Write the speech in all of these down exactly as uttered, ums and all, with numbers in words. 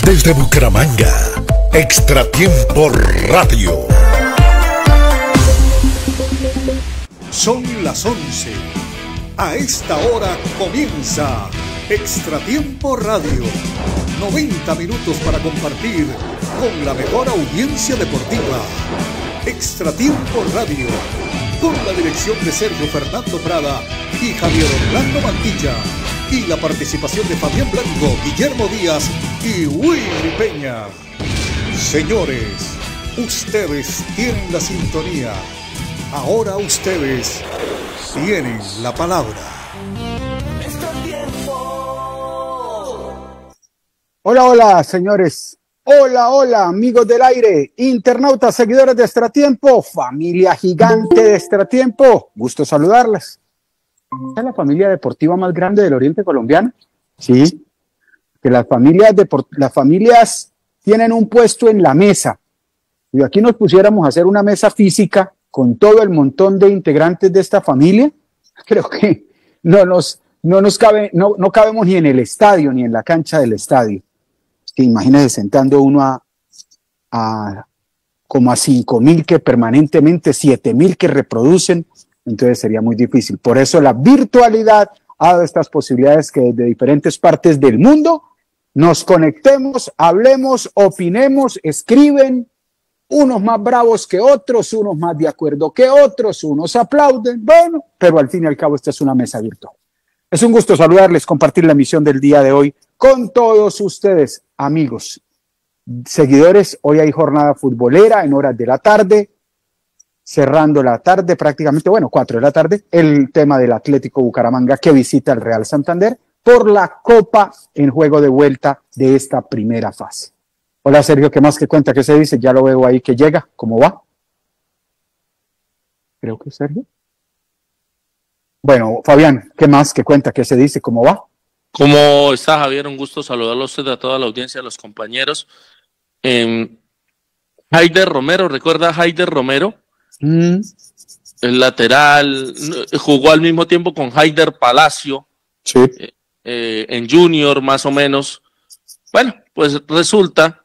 Desde Bucaramanga, Extratiempo Radio. Son las once. A esta hora comienza Extratiempo Radio. noventa minutos para compartir con la mejor audiencia deportiva. Extratiempo Radio, con la dirección de Sergio Fernando Prada y Javier Orlando Mantilla, y la participación de Fabián Blanco, Guillermo Díaz y Willy Peña. Señores, ustedes tienen la sintonía. Ahora ustedes tienen la palabra. Hola, hola, señores. Hola, hola, amigos del aire, internautas, seguidores de Extratiempo, familia gigante de Extratiempo. Gusto saludarles. ¿Esta es la familia deportiva más grande del oriente colombiano? Sí, que las familias, las familias tienen un puesto en la mesa. Y aquí nos pusiéramos a hacer una mesa física con todo el montón de integrantes de esta familia, creo que no nos, no nos cabe, no, no cabemos ni en el estadio, ni en la cancha del estadio. Que imagínese sentando uno a, a como a cinco mil que permanentemente, siete mil que reproducen, entonces sería muy difícil. Por eso la virtualidad ha dado estas posibilidades que desde diferentes partes del mundo nos conectemos, hablemos, opinemos, escriben, unos más bravos que otros, unos más de acuerdo que otros, unos aplauden, bueno, pero al fin y al cabo esta es una mesa virtual. Es un gusto saludarles, compartir la emisión del día de hoy con todos ustedes, amigos, seguidores. Hoy hay jornada futbolera en horas de la tarde, cerrando la tarde prácticamente, bueno, cuatro de la tarde, el tema del Atlético Bucaramanga que visita el Real Santander por la Copa en juego de vuelta de esta primera fase. Hola, Sergio, ¿qué más que cuenta? ¿Qué se dice? Ya lo veo ahí que llega. ¿Cómo va? Creo que Sergio. Bueno, Fabián, ¿qué más que cuenta? ¿Qué se dice? ¿Cómo va? ¿Cómo está, Javier? Un gusto saludarlo a usted, a toda la audiencia, a los compañeros. Eh, Haider Romero, ¿recuerda a Haider Romero? Mm. El lateral, jugó al mismo tiempo con Haider Palacio, sí. eh, eh, en Junior más o menos. Bueno, pues resulta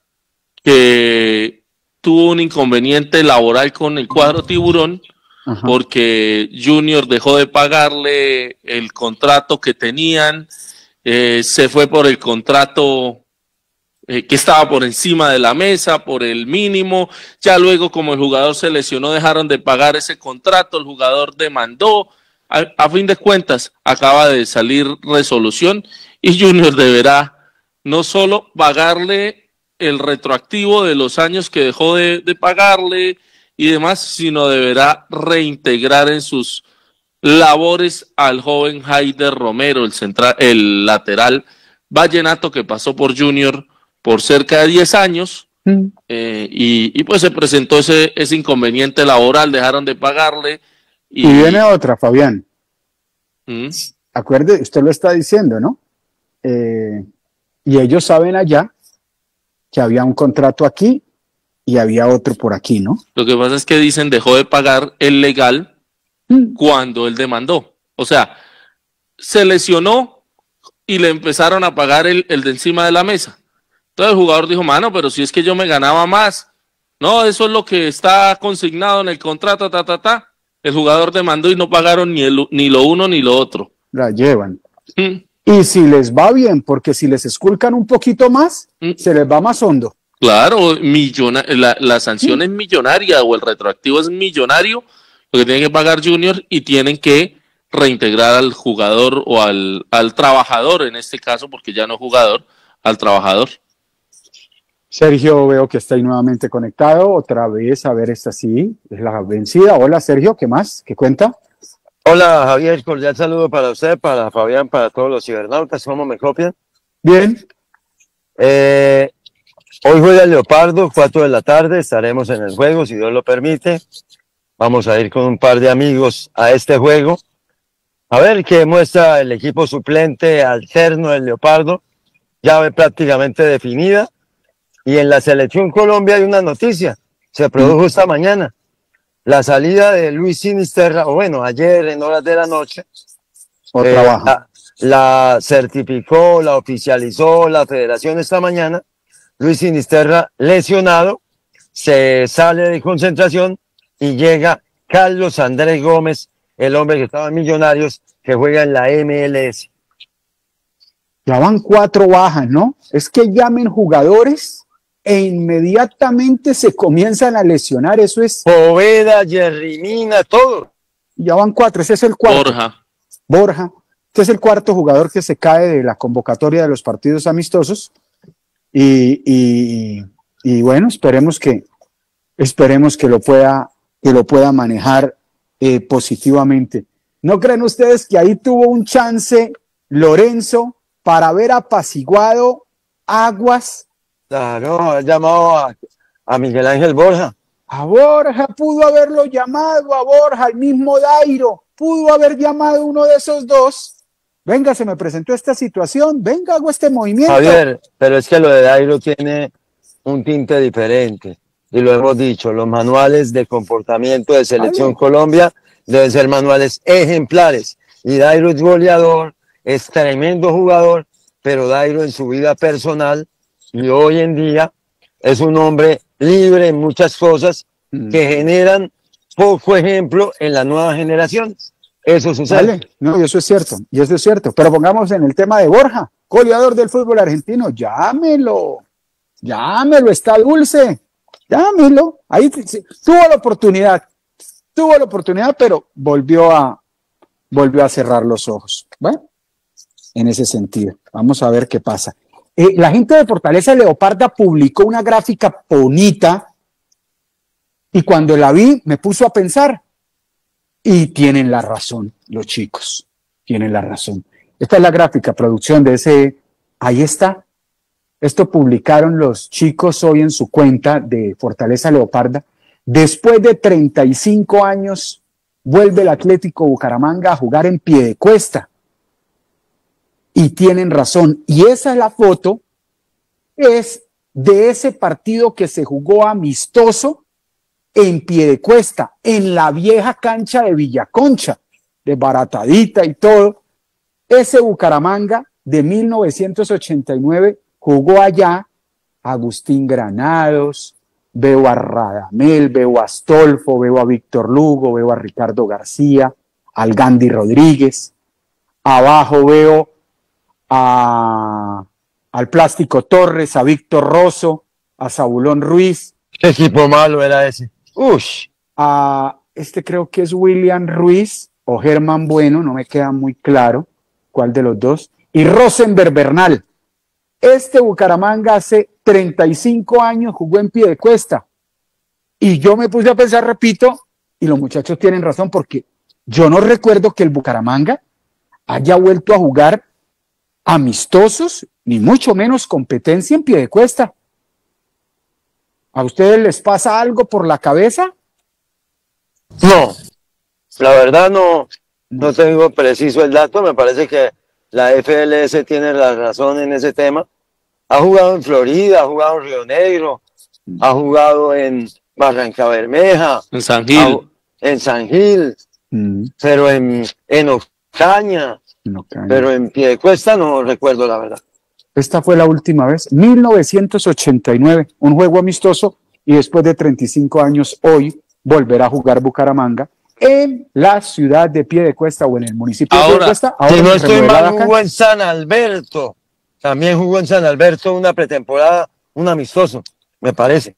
que tuvo un inconveniente laboral con el cuadro Tiburón. Ajá. Porque Junior dejó de pagarle el contrato que tenían, eh, se fue por el contrato eh, que estaba por encima de la mesa, por el mínimo. Ya luego, como el jugador se lesionó, dejaron de pagar ese contrato, el jugador demandó. A, a fin de cuentas, acaba de salir resolución y Junior deberá no solo pagarle el retroactivo de los años que dejó de, de pagarle y demás, sino deberá reintegrar en sus labores al joven Haider Romero, el central, el lateral vallenato que pasó por Junior por cerca de diez años, mm. eh, y, y pues se presentó ese, ese inconveniente laboral, dejaron de pagarle. Y, y viene otra, Fabián. ¿Mm? Acuerde, usted lo está diciendo, ¿no? Eh, y ellos saben allá que había un contrato aquí y había otro por aquí, ¿no? Lo que pasa es que dicen dejó de pagar el legal mm. cuando él demandó. O sea, se lesionó y le empezaron a pagar el, el de encima de la mesa. Entonces el jugador dijo, mano, pero si es que yo me ganaba más. No, eso es lo que está consignado en el contrato, ta, ta, ta. El jugador demandó y no pagaron ni, el, ni lo uno ni lo otro. La llevan. Mm. Y si les va bien, porque si les esculcan un poquito más, mm. se les va más hondo. Claro, millona, la, la sanción es millonaria o el retroactivo es millonario, lo que tiene que pagar Junior y tienen que reintegrar al jugador o al, al trabajador, en este caso, porque ya no jugador, al trabajador. Sergio, veo que está ahí nuevamente conectado, otra vez, a ver, esta sí, es la vencida. Hola, Sergio, ¿qué más? ¿Qué cuenta? Hola, Javier, cordial saludo para usted, para Fabián, para todos los cibernautas, ¿cómo me copian? Bien. Eh... Hoy juega el Leopardo, cuatro de la tarde, estaremos en el juego, si Dios lo permite. Vamos a ir con un par de amigos a este juego. A ver qué muestra el equipo suplente alterno del Leopardo, llave prácticamente definida. Y en la Selección Colombia hay una noticia, se produjo esta mañana. La salida de Luis Sinisterra, o bueno, ayer en horas de la noche. O eh, trabaja. La, la certificó, la oficializó la federación esta mañana. Luis Sinisterra lesionado, se sale de concentración y llega Carlos Andrés Gómez, el hombre que estaba en Millonarios, que juega en la M L S. Ya van cuatro bajas, ¿no? Es que llamen jugadores e inmediatamente se comienzan a lesionar, eso es. Poveda, Jerry Mina, todo. Ya van cuatro, ese es el cuarto. Borja. Borja. Este es el cuarto jugador que se cae de la convocatoria de los partidos amistosos. Y, y, y bueno, esperemos que, esperemos que lo pueda, que lo pueda manejar eh, positivamente. ¿No creen ustedes que ahí tuvo un chance Lorenzo para haber apaciguado aguas? Claro, he llamado a, a Miguel Ángel Borja. A Borja, pudo haberlo llamado, a Borja, al mismo Dairo, pudo haber llamado uno de esos dos. Venga, se me presentó esta situación, venga, hago este movimiento. Javier, pero es que lo de Dairo tiene un tinte diferente. Y lo hemos dicho, los manuales de comportamiento de Selección Ay, Colombia deben ser manuales ejemplares. Y Dairo es goleador, es tremendo jugador, pero Dairo en su vida personal y hoy en día es un hombre libre en muchas cosas mm. que generan poco ejemplo en las nuevas generaciones. Eso sucede. Vale. No, y eso es cierto, y eso es cierto. Pero pongamos en el tema de Borja, goleador del fútbol argentino, llámelo, llámelo, está dulce, llámelo. Ahí sí, tuvo la oportunidad, tuvo la oportunidad, pero volvió a, volvió a cerrar los ojos. Bueno, en ese sentido, vamos a ver qué pasa. Eh, la gente de Fortaleza Leoparda publicó una gráfica bonita y cuando la vi me puso a pensar. Y tienen la razón, los chicos, tienen la razón. Esta es la gráfica, producción de ese, ahí está. Esto publicaron los chicos hoy en su cuenta de Fortaleza Leoparda. Después de treinta y cinco años, vuelve el Atlético Bucaramanga a jugar en Piedecuesta. Y tienen razón. Y esa es la foto, es de ese partido que se jugó amistoso en Piedecuesta, en la vieja cancha de Villaconcha, desbaratadita y todo. Ese Bucaramanga de mil novecientos ochenta y nueve jugó allá Agustín Granados, veo a Radamel, veo a Astolfo, veo a Víctor Lugo, veo a Ricardo García, al Gandhi Rodríguez. Abajo veo a, al Plástico Torres, a Víctor Rosso, a Zabulón Ruiz. ¿Qué equipo malo era ese? Ush. A este creo que es William Ruiz o Germán Bueno, no me queda muy claro cuál de los dos, y Rosenberg Bernal. Este Bucaramanga hace treinta y cinco años jugó en Piedecuesta y yo me puse a pensar, repito, y los muchachos tienen razón porque yo no recuerdo que el Bucaramanga haya vuelto a jugar amistosos, ni mucho menos competencia en Piedecuesta. ¿A ustedes les pasa algo por la cabeza? No, la verdad no, no tengo preciso el dato. Me parece que la F L S tiene la razón en ese tema. Ha jugado en Florida, ha jugado en Río Negro, ha jugado en Barranca Bermeja, en San Gil, ha, en San Gil, mm. pero en, en Ocaña, en Ocaña, pero en Piedecuesta no recuerdo la verdad. Esta fue la última vez, mil novecientos ochenta y nueve, un juego amistoso, y después de treinta y cinco años, hoy volverá a jugar Bucaramanga en la ciudad de Piedecuesta o en el municipio ahora, de Piedecuesta. Ahora, si no estoy mal, jugó en San Alberto, también jugó en San Alberto una pretemporada, un amistoso, me parece.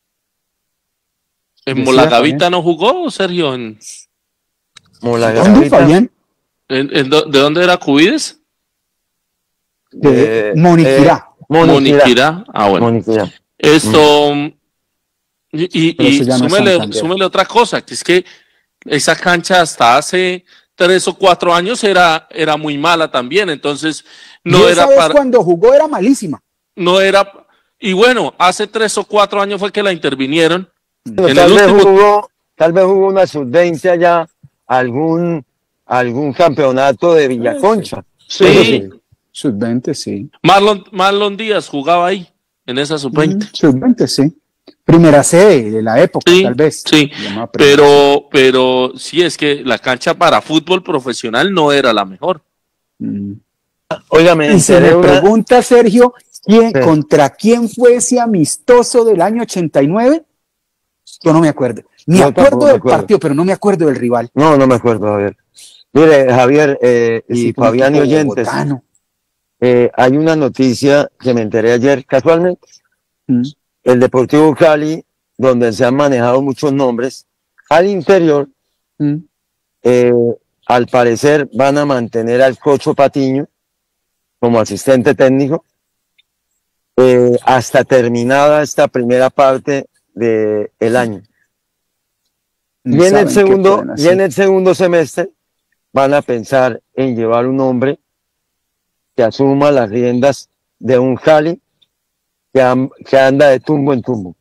¿En Molagavita no jugó, Sergio? ¿En Molagavita? ¿En, ¿En, en, ¿De dónde era Cubides? De eh, Moniquirá. Eh, Moniquirá. Ah, bueno. Moniquirá. Esto. Mm. Y, y, y súmele, súmele otra cosa, que es que esa cancha hasta hace tres o cuatro años era, era muy mala también. Entonces, no y era esa vez para. Cuando jugó era malísima. No era. Y bueno, hace tres o cuatro años fue que la intervinieron. Pero en tal, el vez último... jugó, tal vez hubo una sub veinte allá, algún, algún campeonato de Villaconcha. Sí. sí. sub veinte, sí. Marlon, Marlon Díaz jugaba ahí, en esa sub veinte. Mm, sub veinte, sí. Primera sede de la época, sí, tal vez. Sí, pero, pero sí, es que la cancha para fútbol profesional no era la mejor. Mm. Óigame, y se me una... pregunta, Sergio, ¿Quién, Sí. ¿Contra quién fue ese amistoso del año ochenta y nueve? Yo no me acuerdo. Me Yo acuerdo tampoco me del acuerdo. partido, pero no me acuerdo del rival. No, no me acuerdo, Javier. Mire, Javier eh, Ese y fue un Fabián y equipo oyentes, bogotano. eh, hay una noticia que me enteré ayer casualmente. Mm. El Deportivo Cali, donde se han manejado muchos nombres, al interior, Mm. eh, al parecer van a mantener al Cocho Patiño como asistente técnico eh, hasta terminada esta primera parte del año. Ni Y en, saben el qué segundo, pueden y hacer. en el segundo semestre van a pensar en llevar un hombre que asuma las riendas de un Cali que, am- que anda de tumbo en tumbo.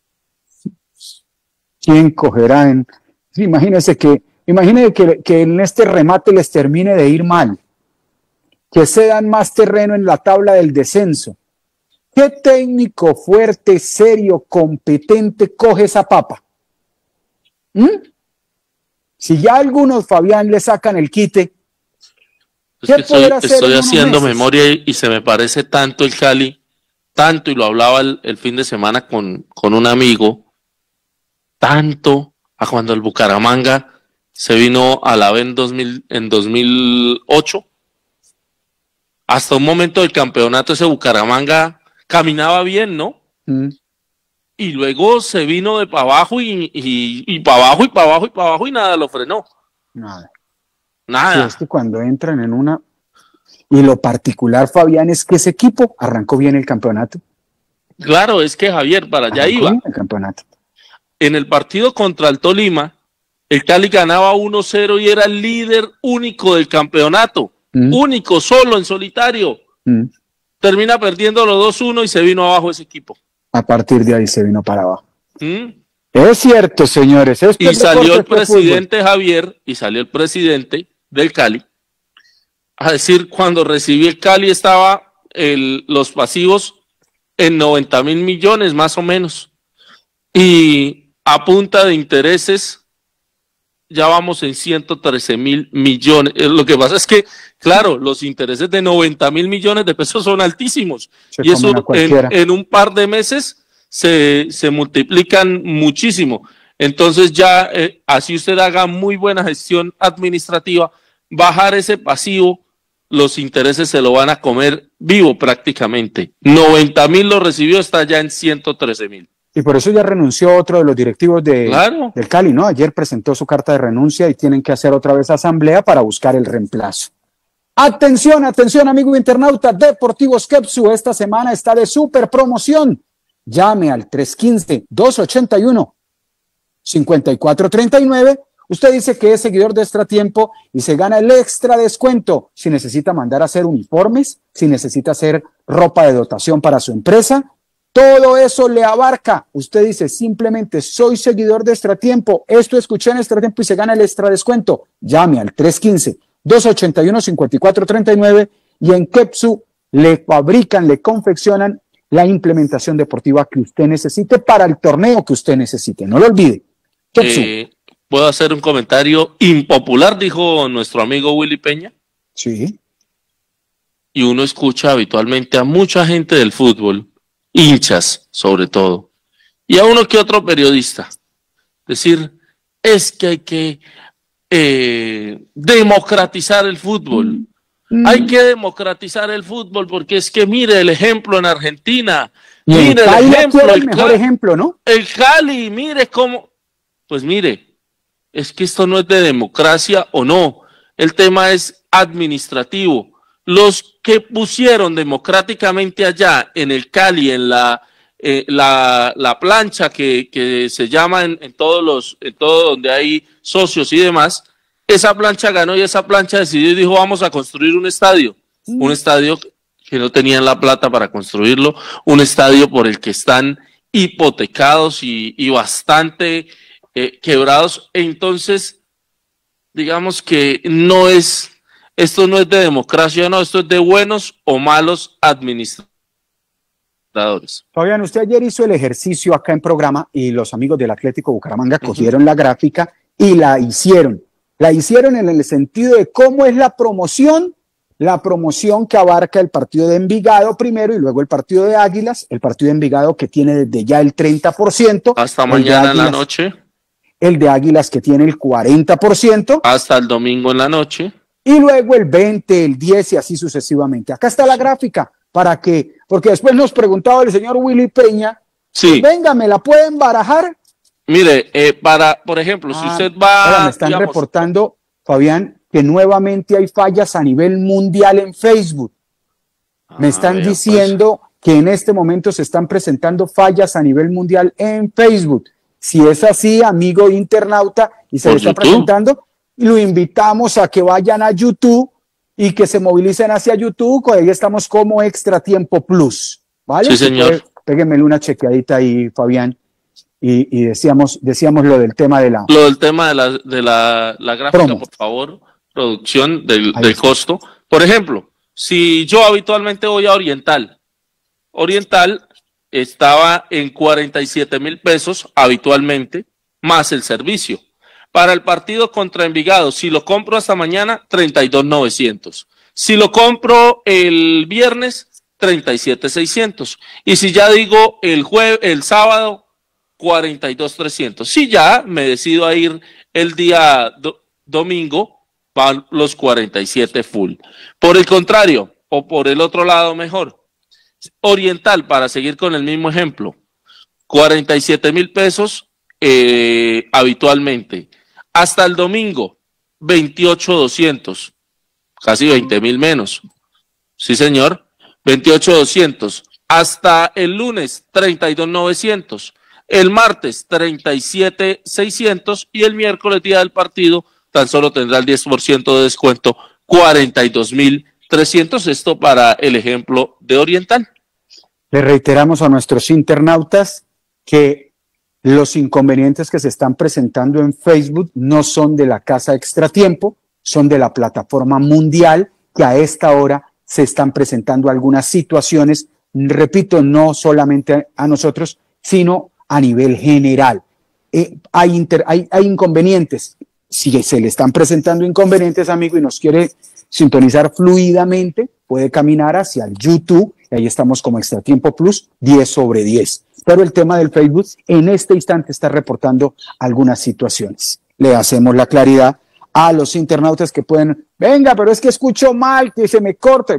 ¿Quién cogerá en...? Sí, imagínense que, imagínense que, que en este remate les termine de ir mal, que cedan más terreno en la tabla del descenso. ¿Qué técnico fuerte, serio, competente coge esa papa? ¿Mm? Si ya algunos, Fabián, le sacan el quite, Es ¿qué que estoy, podrá hacer estoy en unos haciendo meses? memoria y, y se me parece tanto el Cali, tanto, y lo hablaba el, el fin de semana con, con un amigo, tanto a cuando el Bucaramanga se vino a la B en, dos mil, en dos mil ocho. Hasta un momento del campeonato ese Bucaramanga caminaba bien, ¿no? Mm. Y luego se vino de para abajo y, y, y para abajo y para abajo y para abajo y nada lo frenó. Nada. Sí, Nada. es que cuando entran en una... Y lo particular, Fabián, es que ese equipo arrancó bien el campeonato. Claro, es que Javier, para allá Arrancó iba. bien el campeonato. En el partido contra el Tolima, el Cali ganaba uno cero y era el líder único del campeonato. Mm. Único, solo, en solitario. Mm. Termina perdiendo los dos uno y se vino abajo ese equipo. A partir de ahí se vino para abajo. ¿Mm? Es cierto, señores. Esto Y es salió deporte, el esto es presidente Javier, y salió el presidente del Cali, a decir, cuando recibí el Cali estaba el, los pasivos en noventa mil millones más o menos. Y a punta de intereses ya vamos en ciento trece mil millones. Eh, Lo que pasa es que, claro, los intereses de noventa mil millones de pesos son altísimos. Se Y eso comen a en, cualquiera. en un par de meses se, se multiplican muchísimo. Entonces ya, eh, así usted haga muy buena gestión administrativa, bajar ese pasivo, los intereses se lo van a comer vivo prácticamente. noventa mil lo recibió, está ya en ciento trece mil. Y por eso ya renunció otro de los directivos de, Claro. del Cali, ¿no? Ayer presentó su carta de renuncia y tienen que hacer otra vez asamblea para buscar el reemplazo. Atención, atención, amigo internauta, Deportivos Kepsu esta semana está de super promoción. Llame al tres uno cinco, dos ocho uno, cinco cuatro tres nueve. Usted dice que es seguidor de Extratiempo y se gana el extra descuento si necesita mandar a hacer uniformes, si necesita hacer ropa de dotación para su empresa. Todo eso le abarca. Usted dice simplemente soy seguidor de Extratiempo, esto escuché en Extratiempo y se gana el extra descuento. Llame al tres uno cinco, dos ocho uno, cinco cuatro tres nueve y en Kepsu le fabrican, le confeccionan la implementación deportiva que usted necesite para el torneo que usted necesite. No lo olvide. Kepsu. Eh, ¿Puedo hacer un comentario impopular? Dijo nuestro amigo Willy Peña. Sí. Y uno escucha habitualmente a mucha gente del fútbol, hinchas sobre todo, y a uno que otro periodista, decir, es que hay que eh, democratizar el fútbol. Mm. Hay que democratizar el fútbol porque es que mire el ejemplo en Argentina. Y el Mire el Cali ejemplo, fue el el, mejor Ca- ejemplo, ¿no? el Cali, mire cómo. Pues mire, es que esto no es de democracia o no. El tema es administrativo. Los que pusieron democráticamente allá en el Cali, en la, eh, la, la plancha que, que se llama en, en todos los, en todo donde hay socios y demás, esa plancha ganó y esa plancha decidió y dijo vamos a construir un estadio. Mm. Un estadio que no tenían la plata para construirlo, un estadio por el que están hipotecados y, y bastante eh, quebrados. Entonces, digamos que no es, esto no es de democracia, no, esto es de buenos o malos administradores. Fabián, usted ayer hizo el ejercicio acá en programa y los amigos del Atlético Bucaramanga Ujú. cogieron la gráfica y la hicieron. La hicieron en el sentido de cómo es la promoción, la promoción que abarca el partido de Envigado primero y luego el partido de Águilas, el partido de Envigado que tiene desde ya el treinta por ciento. Hasta mañana en la noche. El de Águilas que tiene el cuarenta por ciento. Hasta el domingo en la noche. Y luego el veinte, el diez y así sucesivamente. Acá está la gráfica para que, porque después nos preguntaba el señor Willy Peña, sí. Pues venga, ¿me la pueden barajar? Mire, eh, para, por ejemplo, ah, si usted va... Ahora me están digamos, reportando, Fabián, que nuevamente hay fallas a nivel mundial en Facebook. Ah, me están vea, diciendo pues. que en este momento se están presentando fallas a nivel mundial en Facebook. Si es así, amigo internauta, y se le está YouTube? presentando, lo invitamos a que vayan a YouTube y que se movilicen hacia YouTube, ahí estamos como Extra Tiempo Plus, ¿vale? Sí, señor. Pues, péguenmele una chequeadita ahí, Fabián, y, y decíamos, decíamos lo del tema de la... Lo del tema de la, de la, la gráfica, promo. Por favor, producción del, del costo. Por ejemplo, si yo habitualmente voy a Oriental, Oriental estaba en cuarenta y siete mil pesos habitualmente, más el servicio. Para el partido contra Envigado, si lo compro hasta mañana, treinta y dos mil novecientos. Si lo compro el viernes, treinta y siete mil seiscientos. Y si ya digo el jueves, el sábado, cuarenta y dos mil trescientos. Si ya me decido a ir el día do, domingo, van los cuarenta y siete full. Por el contrario, o por el otro lado mejor, Oriental, para seguir con el mismo ejemplo, cuarenta y siete mil pesos eh, habitualmente. Hasta el domingo, veintiocho mil doscientos, casi veinte mil menos. Sí, señor, veintiocho mil doscientos. Hasta el lunes, treinta y dos mil novecientos. El martes, treinta y siete mil seiscientos. Y el miércoles, día del partido, tan solo tendrá el diez por ciento de descuento, cuarenta y dos mil trescientos. Esto para el ejemplo de Oriental. Le reiteramos a nuestros internautas que los inconvenientes que se están presentando en Facebook no son de la Casa Extratiempo, son de la plataforma mundial, que a esta hora se están presentando algunas situaciones, repito, no solamente a nosotros, sino a nivel general. Eh, hay, inter, hay, hay inconvenientes. Si se le están presentando inconvenientes, amigo, y nos quiere sintonizar fluidamente, puede caminar hacia el YouTube, y ahí estamos como Extratiempo Plus, diez sobre diez. Pero el tema del Facebook en este instante está reportando algunas situaciones. Le hacemos la claridad a los internautas que pueden, venga, pero es que escucho mal, que se me corte.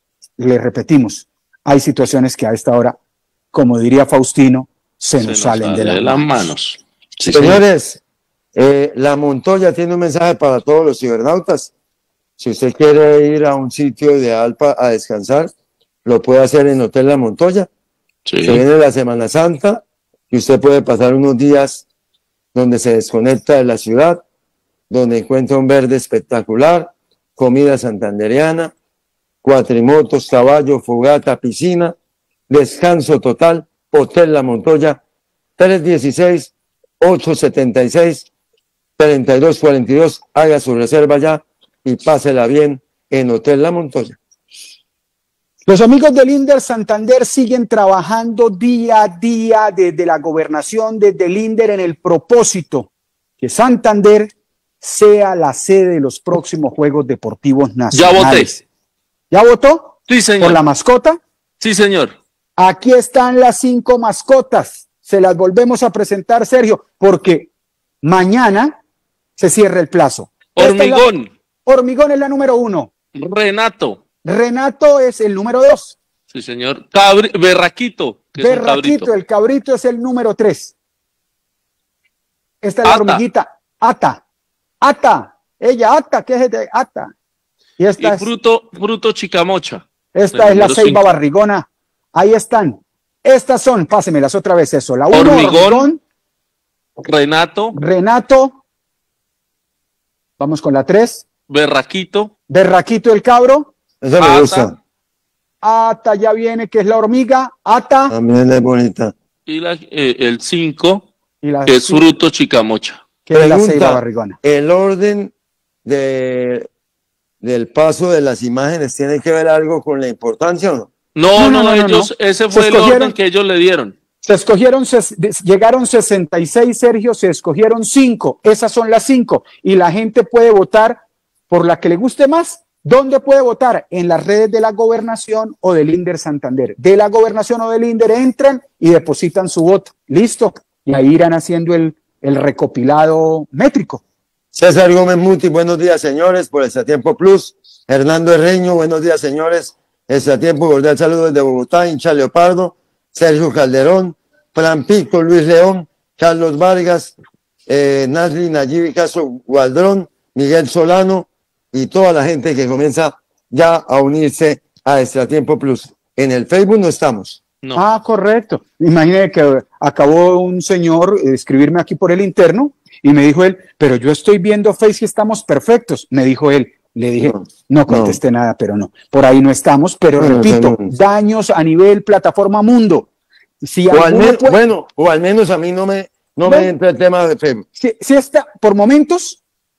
Le repetimos, hay situaciones que a esta hora, como diría Faustino, se, se nos, nos salen sale de, las, de las manos. manos. Sí, señores, eh, la Montoya tiene un mensaje para todos los cibernautas. Si usted quiere ir a un sitio ideal para a descansar, lo puede hacer en Hotel La Montoya. Sí. Se viene la Semana Santa y usted puede pasar unos días donde se desconecta de la ciudad, donde encuentra un verde espectacular, comida santandereana, cuatrimotos, caballo, fogata, piscina, descanso total. Hotel La Montoya, tres dieciséis, ocho setenta y seis, treinta y dos cuarenta y dos. Haga su reserva ya y pásela bien en Hotel La Montoya. Los amigos del INDER Santander siguen trabajando día a día desde la gobernación, desde el INDER, en el propósito que Santander sea la sede de los próximos Juegos Deportivos Nacionales. Ya voté. ¿Ya votó? Sí, señor. ¿Por la mascota? Sí, señor. Aquí están las cinco mascotas. Se las volvemos a presentar, Sergio, porque mañana se cierra el plazo. Hormigón. Es la, Hormigón es la número uno. Renato. Renato es el número dos. Sí, señor. Cabri Berraquito. Que Berraquito, es un cabrito. El cabrito es el número tres. Esta es Ata. La hormiguita. Ata. Ata. Ella, Ata, ¿qué es de Ata? Y esta y es, fruto, fruto chicamocha. Esta es la ceiba cinco. Barrigona. Ahí están. Estas son, pásemelas otra vez eso. La uno, Hormigón, Hormigón. Renato. Renato. Vamos con la tres. Berraquito. Berraquito el cabro. Esa me Ata. gusta. Ata ya viene, que es la hormiga. Ata. También es bonita. Y la, eh, el cinco, Y la que es cinco, fruto chicamocha. que es la Pregunta, ceiba barrigona. ¿el orden de, del paso de las imágenes tiene que ver algo con la importancia o no? No, No, no, no, no, no, ellos, no. ese Se fue el escogieron- orden que ellos le dieron. Se escogieron, ses- des- llegaron sesenta y seis, Sergio, se escogieron cinco. Esas son las cinco. Y la gente puede votar por la que le guste más ¿Dónde puede votar? En las redes de la Gobernación o del INDER Santander. De la Gobernación o del INDER entran y depositan su voto. Listo. Y ahí irán haciendo el, el recopilado métrico. César Gómez Muti, buenos días, señores, por Extratiempo Plus. Hernando Herreño, buenos días, señores. Extratiempo, cordial saludo desde Bogotá, hincha Leopardo. Sergio Calderón, Fran Pico, Luis León, Carlos Vargas, eh, Nasri Nayibi Castro Gualdrón, Miguel Solano y toda la gente que comienza ya a unirse a Extratiempo Plus. En el Facebook no estamos. No. Ah, correcto. Imagínate que acabó un señor de escribirme aquí por el interno y me dijo él, pero yo estoy viendo Face y estamos perfectos. Me dijo él, le dije, no, no contesté no. nada, pero no. Por ahí no estamos, pero no, repito, no, no. daños a nivel plataforma mundo. Si o al menos, puede... Bueno, o al menos a mí no me, no bueno, me entra el tema de Facebook. Si, si está, por momentos,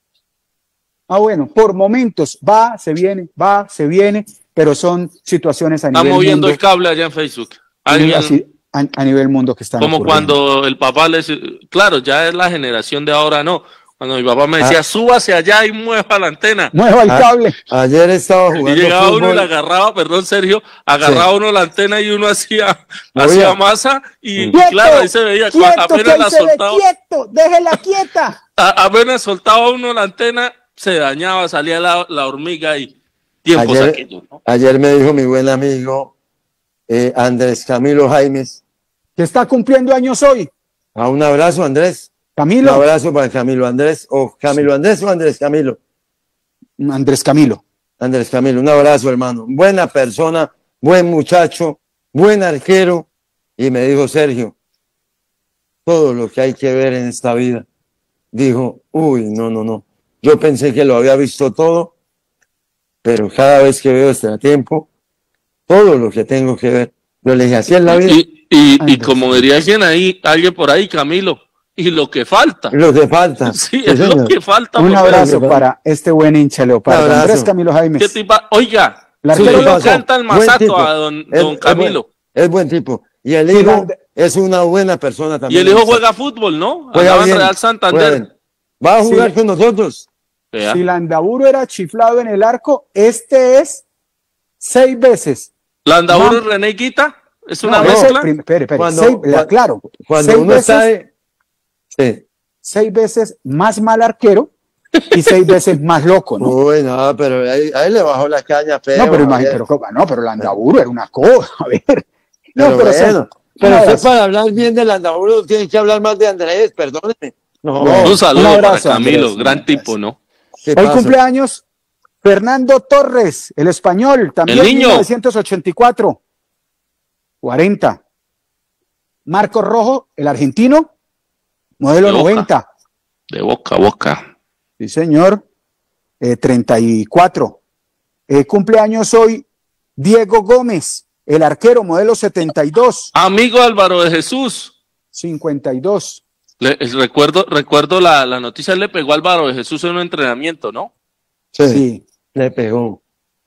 ah, bueno, por momentos, va, se viene, va, se viene, pero son situaciones a nivel Está moviendo mundo, el cable allá en Facebook. Alguien, así, a, a nivel mundo que están como ocurriendo. Cuando el papá les... Claro, ya es la generación de ahora, no. Cuando mi papá me decía, ah, súbase allá y mueva la antena. Mueva el cable. A, ayer estaba jugando Y llegaba fútbol. uno y le agarraba, perdón Sergio, agarraba sí. uno la antena y uno hacía, hacía masa y, quieto, claro, ahí se veía. Quieto, apenas la soltaba. Quieto, déjela quieta. A, apenas soltaba uno la antena, se dañaba, salía la, la hormiga y tiempos ayer, aquellos, ¿no? Ayer me dijo mi buen amigo eh, Andrés Camilo Jaimes. Que está cumpliendo años hoy. A un abrazo, Andrés. Camilo. Un abrazo para Camilo Andrés, o Camilo Andrés o Andrés Camilo. Andrés Camilo. Andrés Camilo, un abrazo, hermano. Buena persona, buen muchacho, buen arquero. Y me dijo, Sergio, todo lo que hay que ver en esta vida. Dijo, uy, no, no, no. Yo pensé que lo había visto todo, pero cada vez que veo este tiempo, todo lo que tengo que ver. Yo le dije, así es la vida. Y, y, y como diría alguien ahí, alguien por ahí, Camilo, y lo que falta. Lo que falta. Sí, es sí, lo que falta. Un abrazo para este buen hincha Leopardo. Andrés Camilo Jaimes. ¿Qué tipa? Oiga, la sí, le canta el masato a don, es, don Camilo. Es buen, es buen tipo. Y el hijo sí, es una buena persona también. Y el hijo juega fútbol, ¿no? Juega bien, Real Santander. Va a jugar sí. con nosotros. Si Landaburu era chiflado en el arco, este es seis veces. ¿Landaburu y René Guita? ¿Es una no, mezcla? Espere, espere. Cuando, seis, cuando, claro. Cuando seis uno veces, está... De, sí. Seis veces más mal arquero y seis veces más loco, ¿no? Uy, no, pero ahí, ahí le bajó la caña feo. No, pero imagínate, pero, no, pero Landaburu era una cosa, a ver. No, pero, pero, bueno, pero usted para hablar bien de Landaburu tiene que hablar más de Andrés, perdóneme. No, no, un saludo un abrazo, para Camilo, Andrés, gran Andrés. tipo, ¿no? Hoy pasa? Cumpleaños Fernando Torres, el español, también el niño. mil novecientos ochenta y cuatro, cuarenta. Marcos Rojo, el argentino, modelo de noventa. De boca a boca. Sí, señor. Eh, treinta y cuatro. Eh, cumpleaños hoy Diego Gómez, el arquero, modelo setenta y dos. Amigo Álvaro de Jesús. cincuenta y dos. Le, recuerdo recuerdo la, la noticia, él le pegó a Álvaro de Jesús en un entrenamiento, ¿no? Sí, sí. Le pegó.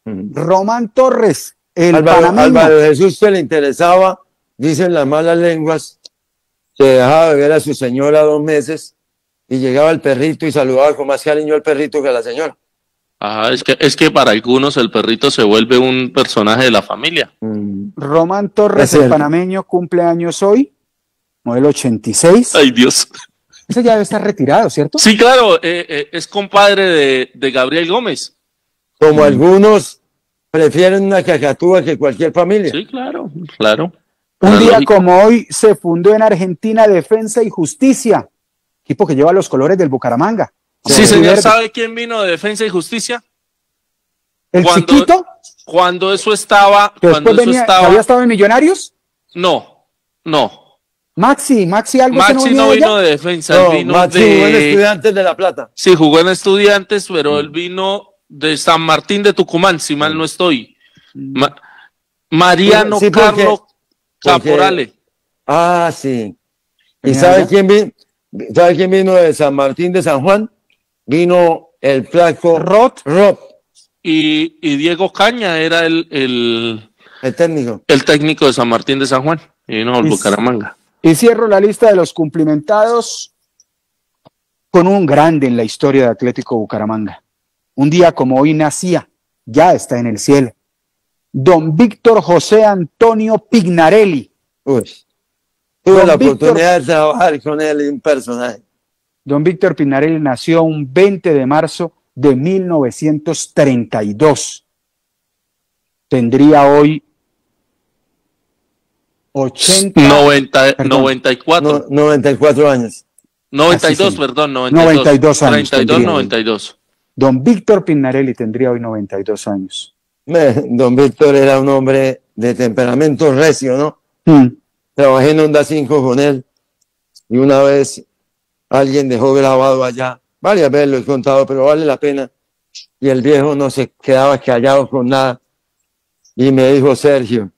Román Torres, el Álvaro, panameño. Álvaro de Jesús que le interesaba, dicen las malas lenguas, que dejaba de ver a su señora dos meses y llegaba el perrito y saludaba con más cariño al perrito que a la señora. Ajá, es que, es que para algunos el perrito se vuelve un personaje de la familia. Mm. Román Torres, el panameño, cumple años hoy, modelo ochenta y seis. Ay, Dios. Ese ya debe estar retirado, ¿cierto? Sí, claro, eh, eh, es compadre de, de Gabriel Gómez. Como mm. algunos prefieren una cacatúa que cualquier familia. Sí, claro, claro. Un Para día lógico. Como hoy se fundó en Argentina Defensa y Justicia, equipo que lleva los colores del Bucaramanga. Sí, señor, verde. ¿Sabe quién vino de Defensa y Justicia? ¿El cuando, chiquito? Cuando eso estaba... Cuando eso venía, estaba... ¿Había estado en Millonarios? No, no. Maxi, Maxi algo Maxi que no, no vino allá? de Defensa, no, él vino Maxi de... jugó en Estudiantes de La Plata. Sí, jugó en Estudiantes, pero mm. él vino de San Martín de Tucumán, si mal no estoy. Mm. Ma Mariano sí, porque, Carlos Caporale. Ah, sí. ¿Y sabe quién, vi, sabe quién vino de San Martín de San Juan? Vino el flaco Roth. Roth. Y, y Diego Caña era el, el, el técnico. El técnico de San Martín de San Juan. Y no, el Bucaramanga. Y cierro la lista de los cumplimentados con un grande en la historia de Atlético Bucaramanga. Un día como hoy nacía ya está en el cielo. Don Víctor José Antonio Pignarelli. Uy, tuve Don la Víctor- oportunidad de trabajar con él, un personaje. Don Víctor Pignarelli nació un veinte de marzo de mil novecientos treinta y dos. Tendría hoy ochenta, noventa, perdón, noventa y cuatro. No, noventa y cuatro años. noventa y dos, así sí. perdón, noventa y dos. noventa y dos años treinta y dos, tendría. noventa y dos. Don Víctor Pignarelli tendría hoy noventa y dos años. Me- Don Víctor era un hombre de temperamento recio, ¿no? Mm. Trabajé en Onda cinco con él y una vez alguien dejó grabado allá, varias veces lo he contado, pero vale la pena, y el viejo no se quedaba callado con nada y me dijo: Sergio,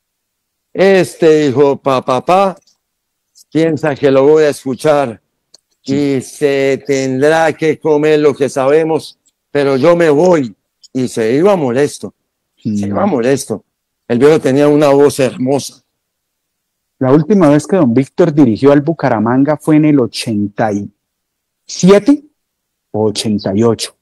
este hijo papá pa, piensa que lo voy a escuchar y se tendrá que comer lo que sabemos, pero yo me voy. Y se iba molesto, se iba molesto. El viejo tenía una voz hermosa. La última vez que don Víctor dirigió al Bucaramanga fue en el ochenta y siete o ochenta y ocho.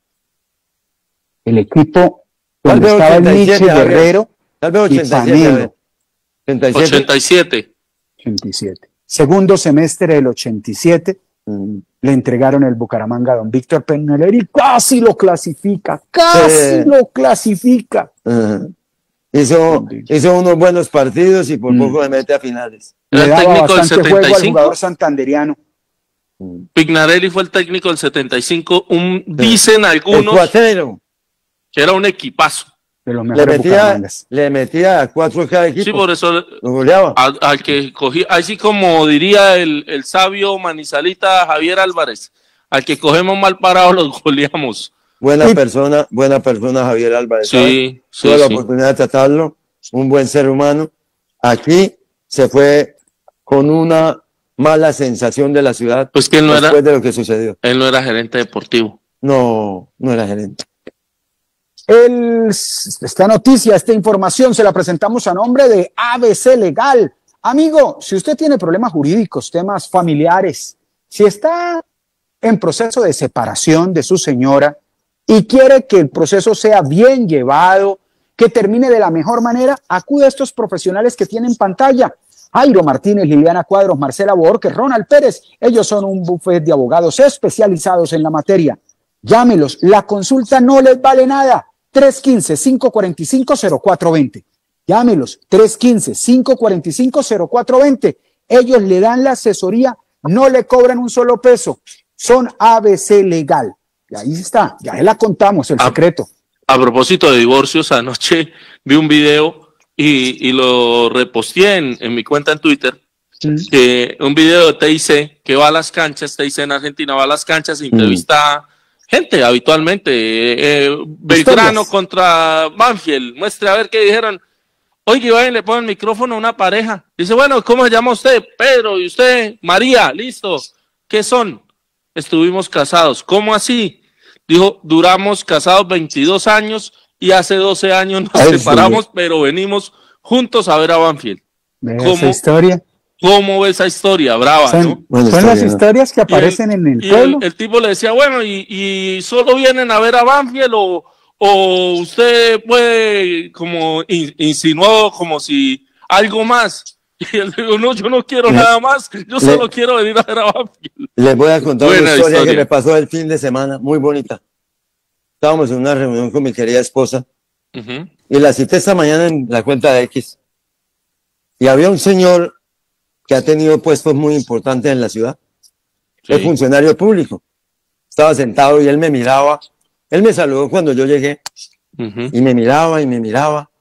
El equipo Tal donde vez estaba el ochenta y siete, Nietzsche Javier. Guerrero Tal vez y ochenta y siete. Fanelo. a ver. ochenta y siete. ochenta y siete. ochenta y siete. Segundo semestre del ochenta y siete Mm. le entregaron el Bucaramanga a don Víctor Pignarelli y casi lo clasifica, casi Sí. lo clasifica. Ajá. Hizo, hizo unos buenos partidos y por Mm. poco me mete a finales. Era Le el daba técnico del bastante juego setenta y al cinco. jugador santanderiano. Pignarelli fue el técnico del setenta y cinco. Un, dicen El algunos cuatero que era un equipazo. De los le mejores metía, Bucaramangas. le metía a cuatro cada equipo. Sí, por eso Lo goleaba. al, al que cogí, así como diría el, el sabio manizalita Javier Álvarez, al que cogemos mal parado los goleamos. Buena Sí. persona, buena persona Javier Álvarez. ¿sabes? Sí, sí, Tuve la sí. oportunidad de tratarlo, un buen ser humano. Aquí se fue con una mala sensación de la ciudad Pues que él no era, después de lo que sucedió. él no era gerente deportivo. No, no era gerente. El- esta noticia, esta información se la presentamos a nombre de A B C Legal. Amigo, si usted tiene problemas jurídicos, temas familiares, si está en proceso de separación de su señora y quiere que el proceso sea bien llevado, que termine de la mejor manera, acude a estos profesionales que tienen pantalla. Jairo Martínez, Liliana Cuadros, Marcela Borges, Ronald Pérez. Ellos son un buffet de abogados especializados en la materia. Llámelos, la consulta no les vale nada. tres uno cinco, cinco cuatro cinco, cero cuatro dos cero. Llámelos, tres uno cinco, cinco cuatro cinco, cero cuatro dos cero. Ellos le dan la asesoría, no le cobran un solo peso. Son A B C Legal. Y ahí está, ya la contamos, el Ah. secreto. A propósito de divorcios, anoche vi un video y, y lo reposteé en, en mi cuenta en Twitter. Que un video de T I C que va a las canchas, T I C en Argentina va a las canchas e entrevista a gente habitualmente. Eh, eh, Belgrano Historias. contra Banfield. Muestre a ver qué dijeron. Oye, vayan, le ponen el micrófono a una pareja. Dice, bueno, ¿cómo se llama usted? Pedro. ¿Y usted? María. Listo. ¿Qué son? Estuvimos casados. ¿Cómo así? Dijo, duramos casados veintidós años y hace doce años nos Ay, separamos, pero venimos juntos a ver a Banfield. Ve ¿Cómo? esa historia. ¿Cómo ves esa historia? Brava, Son, ¿no? Buena son historia, las ¿no? historias que Y el- aparecen en el y pueblo. el, el tipo le decía, bueno, y, y solo vienen a ver a Banfield o, o usted puede, como in- insinuó, como si algo más. Y él dijo, no, yo no quiero Le- nada más, yo solo le- quiero venir a ver a Banfield. Les voy a contar Buena una historia, historia. que me pasó el fin de semana, muy bonita. Estábamos en una reunión con mi querida esposa Ujú. y la cité esta mañana en la cuenta de X. Y había un señor que ha tenido puestos muy importantes en la ciudad. Sí. Es funcionario público. Estaba sentado y él me miraba. Él me saludó cuando yo llegué Ujú. y me miraba y me miraba.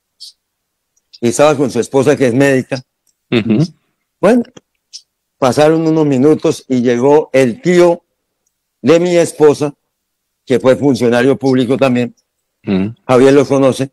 Y estaba con su esposa que es médica. Ujú. Bueno, pasaron unos minutos y llegó el tío de mi esposa, que fue funcionario público también. Ujú. Javier lo conoce.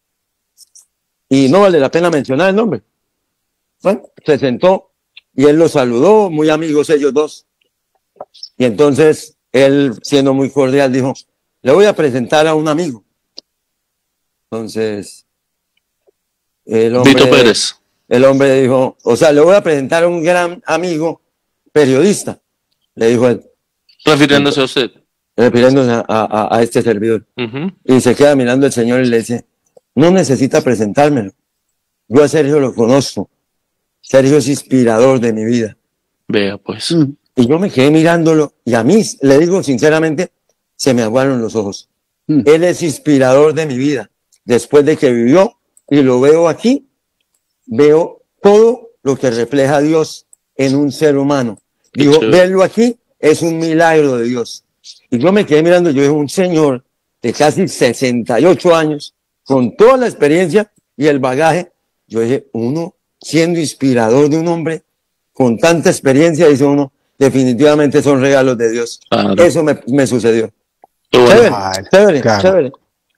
Y no vale la pena mencionar el nombre. Bueno, se sentó y él lo saludó, muy amigos ellos dos. Y entonces él, siendo muy cordial, dijo, le voy a presentar a un amigo. Entonces, el hombre, Vito Pérez. el hombre dijo, o sea, le voy a presentar a un gran amigo periodista, le dijo él. Refiriéndose a usted. refiriéndose a, a, a este servidor. Uh-huh. Y se queda mirando el Señor y le dice, no necesita presentármelo. Yo a Sergio lo conozco. Sergio es inspirador de mi vida. Vea, pues. Mm. Y yo me quedé mirándolo y a mí, le digo sinceramente, se me aguaron los ojos. Mm. Él es inspirador de mi vida. Después de que vivió y lo veo aquí, veo todo lo que refleja a Dios en un ser humano. Digo, sí. Verlo aquí es un milagro de Dios. Y yo me quedé mirando, yo dije, un señor de casi sesenta y ocho años, con toda la experiencia y el bagaje, yo dije, uno siendo inspirador de un hombre con tanta experiencia, dice uno, definitivamente son regalos de Dios. Claro. Eso me, me sucedió. Bueno. Chévere, chévere, claro. chévere.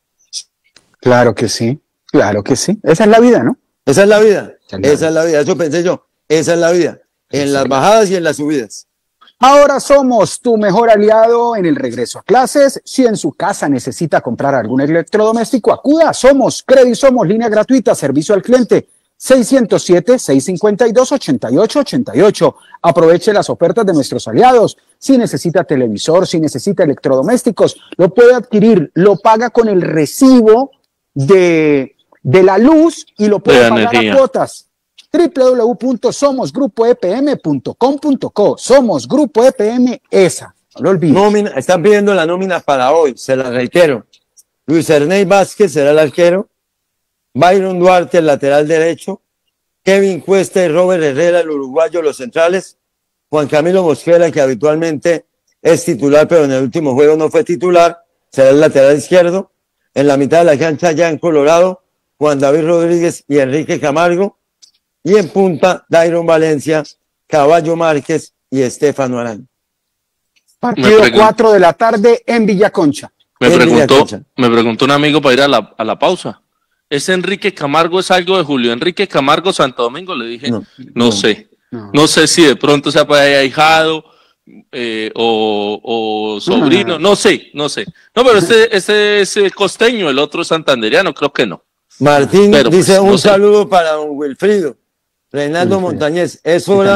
Claro que sí, claro que sí. Esa es la vida, ¿no? Esa es la vida, esa es la, esa es la vida. Eso pensé yo, esa es la vida. En las bajadas y en las subidas. Ahora somos tu mejor aliado en el regreso a clases. Si en su casa necesita comprar algún electrodoméstico, acuda. Somos Credit, somos línea gratuita, servicio al cliente seiscientos siete, seiscientos cincuenta y dos, ochenta y ocho ochenta y ocho. Aproveche las ofertas de nuestros aliados. Si necesita televisor, si necesita electrodomésticos, lo puede adquirir, lo paga con el recibo de, de la luz y lo puede pagar a cuotas. doble u doble u doble u punto somos grupo e p m punto com punto co. Somos Grupo E P M, esa. No lo olvides. Nómina, están pidiendo la nómina para hoy, se la reitero. Luis Ernei Vázquez será el arquero. Byron Duarte, el lateral derecho. Kevin Cuesta y Robert Herrera, el uruguayo, los centrales. Juan Camilo Mosquera, que habitualmente es titular, pero en el último juego no fue titular, será el lateral izquierdo. En la mitad de la cancha, ya en Colorado, Juan David Rodríguez y Enrique Camargo. Y en punta, Dairon Valencia, Caballo Márquez y Estefano Arán. Partido cuatro de la tarde en Villaconcha. Me en preguntó, Villaconcha. me preguntó un amigo para ir a la, a la pausa. ¿Es Enrique Camargo, es algo de Julio Enrique Camargo Santo Domingo? Le dije, no, no, no sé. No. no sé si de pronto se haya ahijado eh, o, o sobrino. No. no sé, no sé. No, pero este, este es costeño, el otro es santanderiano, creo que no. Martín pero, dice pues, un no saludo sé. para don Wilfrido. Reinaldo Montañez, es hora,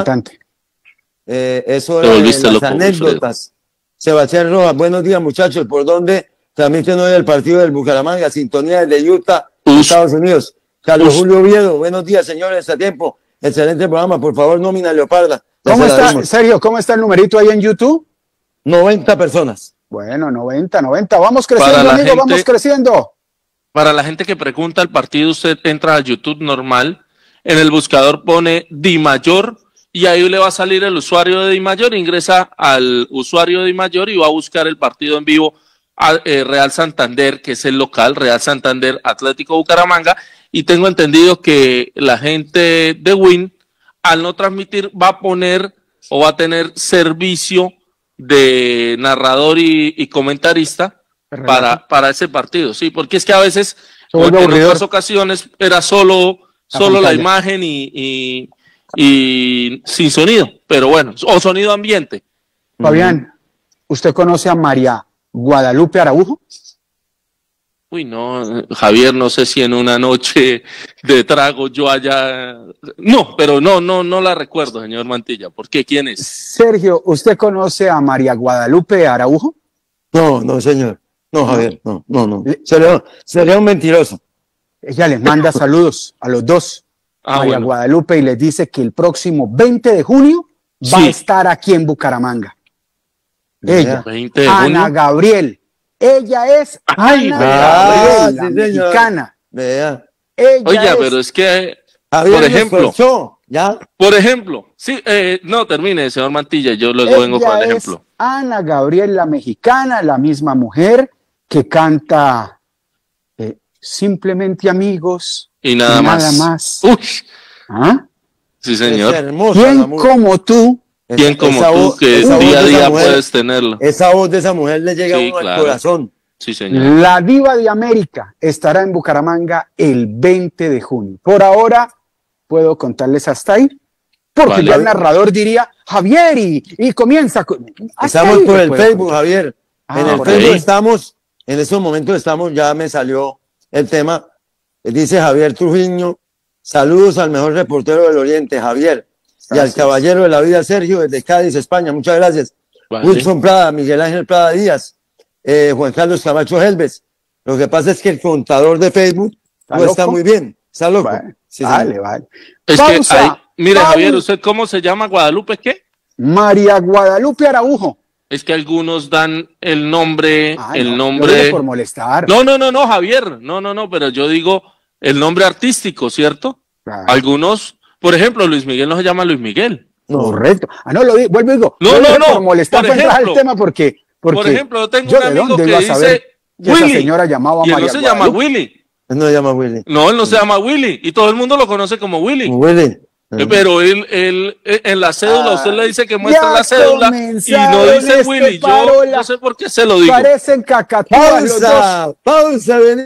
eh, es hora de las loco, anécdotas. Wilfrido. Sebastián Rojas, buenos días muchachos, ¿por dónde transmiten hoy el partido del Bucaramanga? Sintonía desde Utah, Ush. Estados Unidos. Carlos Ush. Julio Oviedo, buenos días señores, a tiempo, excelente programa, por favor nómina Leoparda. ¿Cómo está, Sergio, cómo está el numerito ahí en YouTube? noventa personas. Bueno, noventa, noventa, vamos creciendo amigo, gente, vamos creciendo. Para la gente que pregunta el partido, usted entra a YouTube normal. En el buscador pone Di Mayor y ahí le va a salir el usuario de Di Mayor, ingresa al usuario de Di Mayor y va a buscar el partido en vivo a eh, Real Santander, que es el local, Real Santander Atlético Bucaramanga, y tengo entendido que la gente de Win, al no transmitir, va a poner o va a tener servicio de narrador y, y comentarista para, para ese partido, sí, porque es que a veces, en otras ocasiones, era solo... La solo pantalla. La imagen y, y, y sin sonido, pero bueno, o sonido ambiente. Fabián, ¿usted conoce a María Guadalupe Araujo? Uy, no, Javier, no sé si en una noche de trago yo haya... No, pero no, no, no la recuerdo, señor Mantilla. ¿Por qué? ¿Quién es? Sergio, ¿usted conoce a María Guadalupe Araujo? No, no, señor. No, Javier, no, no, no. Sería, sería un mentiroso. Ella les manda saludos a los dos, ah, María bueno. Guadalupe, y les dice que el próximo veinte de junio sí. va a estar aquí en Bucaramanga. Ella, veinte de Ana junio. Gabriel. Ella es Ay, Ana ah, Gabriel, sí, la mexicana. Vea. Oiga, es... pero es que, Javier, por ejemplo, ¿ya? Por ejemplo, sí, eh, no, termine, señor Mantilla, yo luego ella vengo con el ejemplo. Ana Gabriel, la mexicana, la misma mujer que canta... Simplemente amigos y nada, y más. nada más. Uy. ¿Ah? Sí, señor. ¿Quién como tú? ¿Quién como tú voz, que día a día mujer, puedes tenerlo? Esa voz de esa mujer le llega sí, a uno claro. al corazón. Sí, señor. La diva de América estará en Bucaramanga el veinte de junio. Por ahora puedo contarles hasta ahí, porque vale. ya el narrador diría, Javier, y, y comienza. Estamos ahí, por el Facebook, Javier. Ah, en el Facebook ahí. estamos, en estos momentos estamos, ya me salió el tema, dice Javier Trujillo, saludos al mejor reportero del Oriente, Javier, gracias. Y al caballero de la vida, Sergio, desde Cádiz, España, muchas gracias. Vale. Wilson Prada, Miguel Ángel Prada Díaz, eh, Juan Carlos Camacho Helves. Lo que pasa es que el contador de Facebook no ¿Está está loco? muy bien. Está loco. Vale, Sí, vale, señor. vale. Es Pausa, que, hay, mire, pausa. Javier, ¿usted cómo se llama? ¿Guadalupe qué? María Guadalupe Araujo. Es que algunos dan el nombre, Ah, el no, nombre. lo digo por molestar. No, no, no, no, Javier. No, no, no, pero yo digo el nombre artístico, ¿cierto? Claro. Algunos, por ejemplo, Luis Miguel no se llama Luis Miguel. No. Correcto. Ah, no, lo digo, vuelvo y digo. No, lo no, dije no. Por molestar Por para entrar al ejemplo, tema porque, porque. Por ejemplo, yo tengo yo un de amigo dónde que iba a dice saber que esa Willy. señora llamaba a Y él María no se llama Guadalupe. Willy. Él no se llama Willy. No, él no se llama Willy. Y todo el mundo lo conoce como Willy. Willy. Eh, Pero él, él, eh, en la cédula, Ah, usted le dice que muestre ya la cédula y no comenzaron dice este Willy. Yo parola. no sé por qué se lo digo. Parecen cacatúas los dos. Pausa, pausa, vení.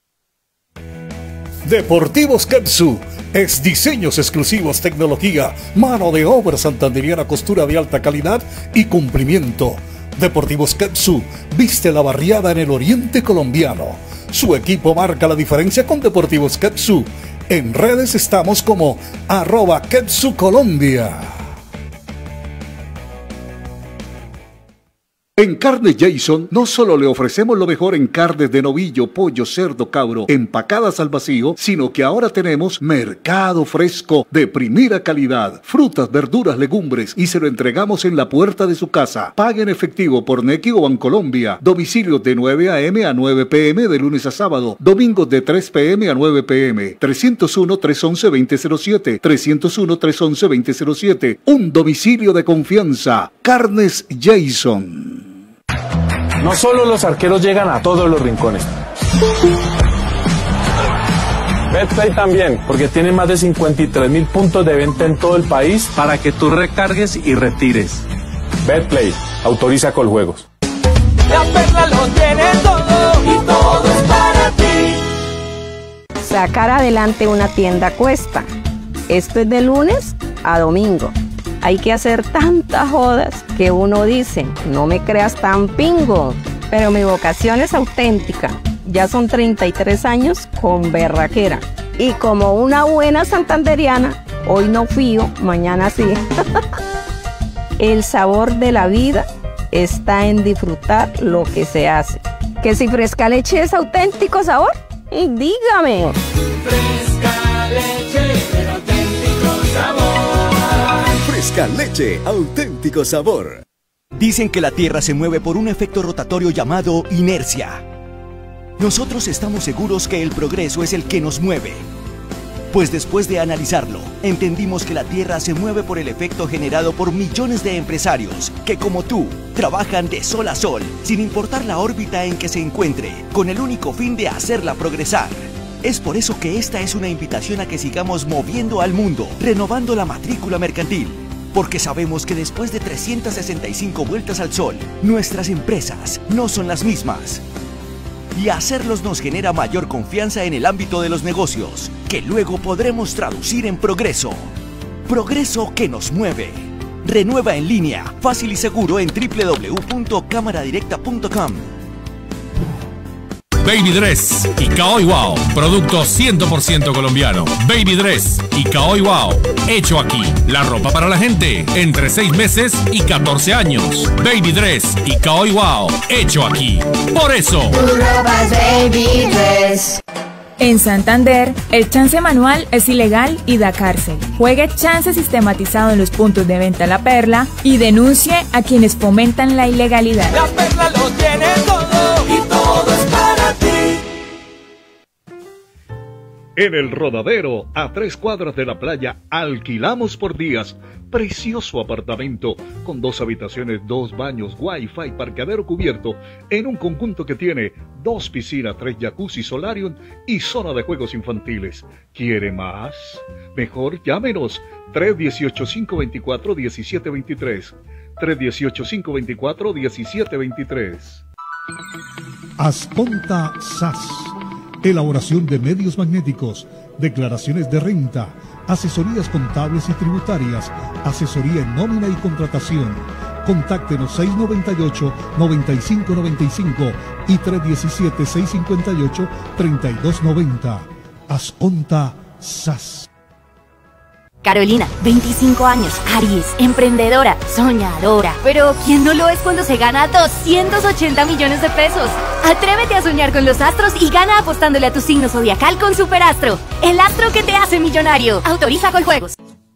Deportivos Kepsu es diseños exclusivos, tecnología, mano de obra santanderiana, costura de alta calidad y cumplimiento. Deportivos Kepsu viste la barriada en el oriente colombiano. Su equipo marca la diferencia con Deportivos Kepsu. En redes estamos como arroba Kepsu Colombia. En Carnes Jason no solo le ofrecemos lo mejor en carnes de novillo, pollo, cerdo, cabro, empacadas al vacío, sino que ahora tenemos mercado fresco de primera calidad, frutas, verduras, legumbres y se lo entregamos en la puerta de su casa. Pague en efectivo por Nequi o Bancolombia. Domicilios de nueve a eme a nueve pe eme de lunes a sábado. Domingos de tres pe eme a nueve pe eme. trescientos uno, trescientos once, veinte cero siete. trescientos uno, trescientos once, veinte cero siete. Un domicilio de confianza. Carnes Jason. No solo los arqueros llegan a todos los rincones. Betplay también, porque tiene más de cincuenta y tres mil puntos de venta en todo el país para que tú recargues y retires. Betplay, autoriza Coljuegos. La Perla lo tiene todo y todo es para ti. Sacar adelante una tienda cuesta. Esto es de lunes a domingo. Hay que hacer tantas jodas que uno dice, no me creas tan pingo, pero mi vocación es auténtica. Ya son treinta y tres años con berraquera. Y como una buena santanderiana, hoy no fío, mañana sí. El sabor de la vida está en disfrutar lo que se hace. ¿Que si Fresca Leche es auténtico sabor? Dígame. Fresca leche, el auténtico sabor. Fresca Leche, auténtico sabor. Dicen que la Tierra se mueve por un efecto rotatorio llamado inercia. Nosotros estamos seguros que el progreso es el que nos mueve. Pues después de analizarlo, entendimos que la Tierra se mueve por el efecto generado por millones de empresarios que, como tú, trabajan de sol a sol, sin importar la órbita en que se encuentre, con el único fin de hacerla progresar. Es por eso que esta es una invitación a que sigamos moviendo al mundo, renovando la matrícula mercantil. Porque sabemos que después de trescientas sesenta y cinco vueltas al sol, nuestras empresas no son las mismas. Y hacerlos nos genera mayor confianza en el ámbito de los negocios, que luego podremos traducir en progreso. Progreso que nos mueve. Renueva en línea, fácil y seguro en doble u doble u doble u punto cámara directa punto com. Baby Dress y Caoy Wow, producto cien por ciento colombiano. Baby Dress y Caoy Wow, hecho aquí. La ropa para la gente entre seis meses y catorce años. Baby Dress y Caoy Wow, hecho aquí. Por eso. Baby Dress. En Santander, el chance manual es ilegal y da cárcel. Juegue chance sistematizado en los puntos de venta La Perla y denuncie a quienes fomentan la ilegalidad. La Perla lo tiene todo y todo es para ti. En el Rodadero, a tres cuadras de la playa, alquilamos por días. Precioso apartamento con dos habitaciones, dos baños, wifi, parqueadero cubierto, en un conjunto que tiene dos piscinas, tres jacuzzi, solarium y zona de juegos infantiles. ¿Quiere más? Mejor llámenos tres uno ocho, cinco dos cuatro, uno siete dos tres. tres uno ocho, cinco dos cuatro, uno siete dos tres. Asconta S A S. Elaboración de medios magnéticos, declaraciones de renta, asesorías contables y tributarias, asesoría en nómina y contratación. Contáctenos seis nueve ocho, nueve cinco nueve cinco y tres uno siete, seis cinco ocho, tres dos nueve cero. Asconta S A S. Carolina, veinticinco años, Aries, emprendedora, soñadora. Pero ¿quién no lo es cuando se gana doscientos ochenta millones de pesos? Atrévete a soñar con los astros y gana apostándole a tu signo zodiacal con Superastro, el astro que te hace millonario. Autoriza Coljuegos.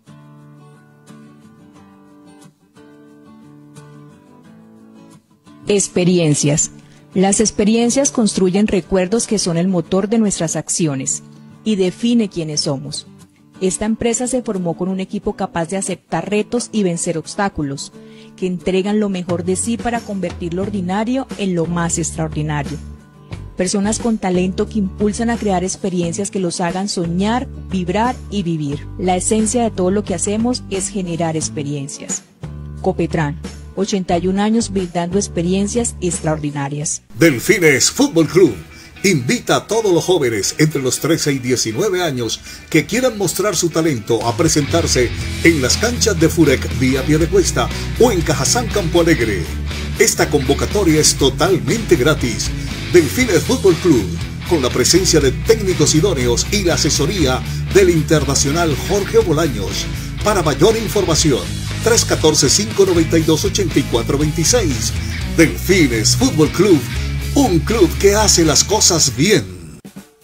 Experiencias. Las experiencias construyen recuerdos que son el motor de nuestras acciones y define quiénes somos. Esta empresa se formó con un equipo capaz de aceptar retos y vencer obstáculos, que entregan lo mejor de sí para convertir lo ordinario en lo más extraordinario. Personas con talento que impulsan a crear experiencias que los hagan soñar, vibrar y vivir. La esencia de todo lo que hacemos es generar experiencias. Copetran, ochenta y un años brindando experiencias extraordinarias. Delfines Fútbol Club invita a todos los jóvenes entre los trece y diecinueve años que quieran mostrar su talento a presentarse en las canchas de Furec vía Piedecuesta o en Cajazán Campo Alegre. Esta convocatoria es totalmente gratis. Delfines Fútbol Club, con la presencia de técnicos idóneos y la asesoría del internacional Jorge Bolaños. Para mayor información, tres uno cuatro, cinco nueve dos, ocho cuatro dos seis. Delfines Fútbol Club, un club que hace las cosas bien.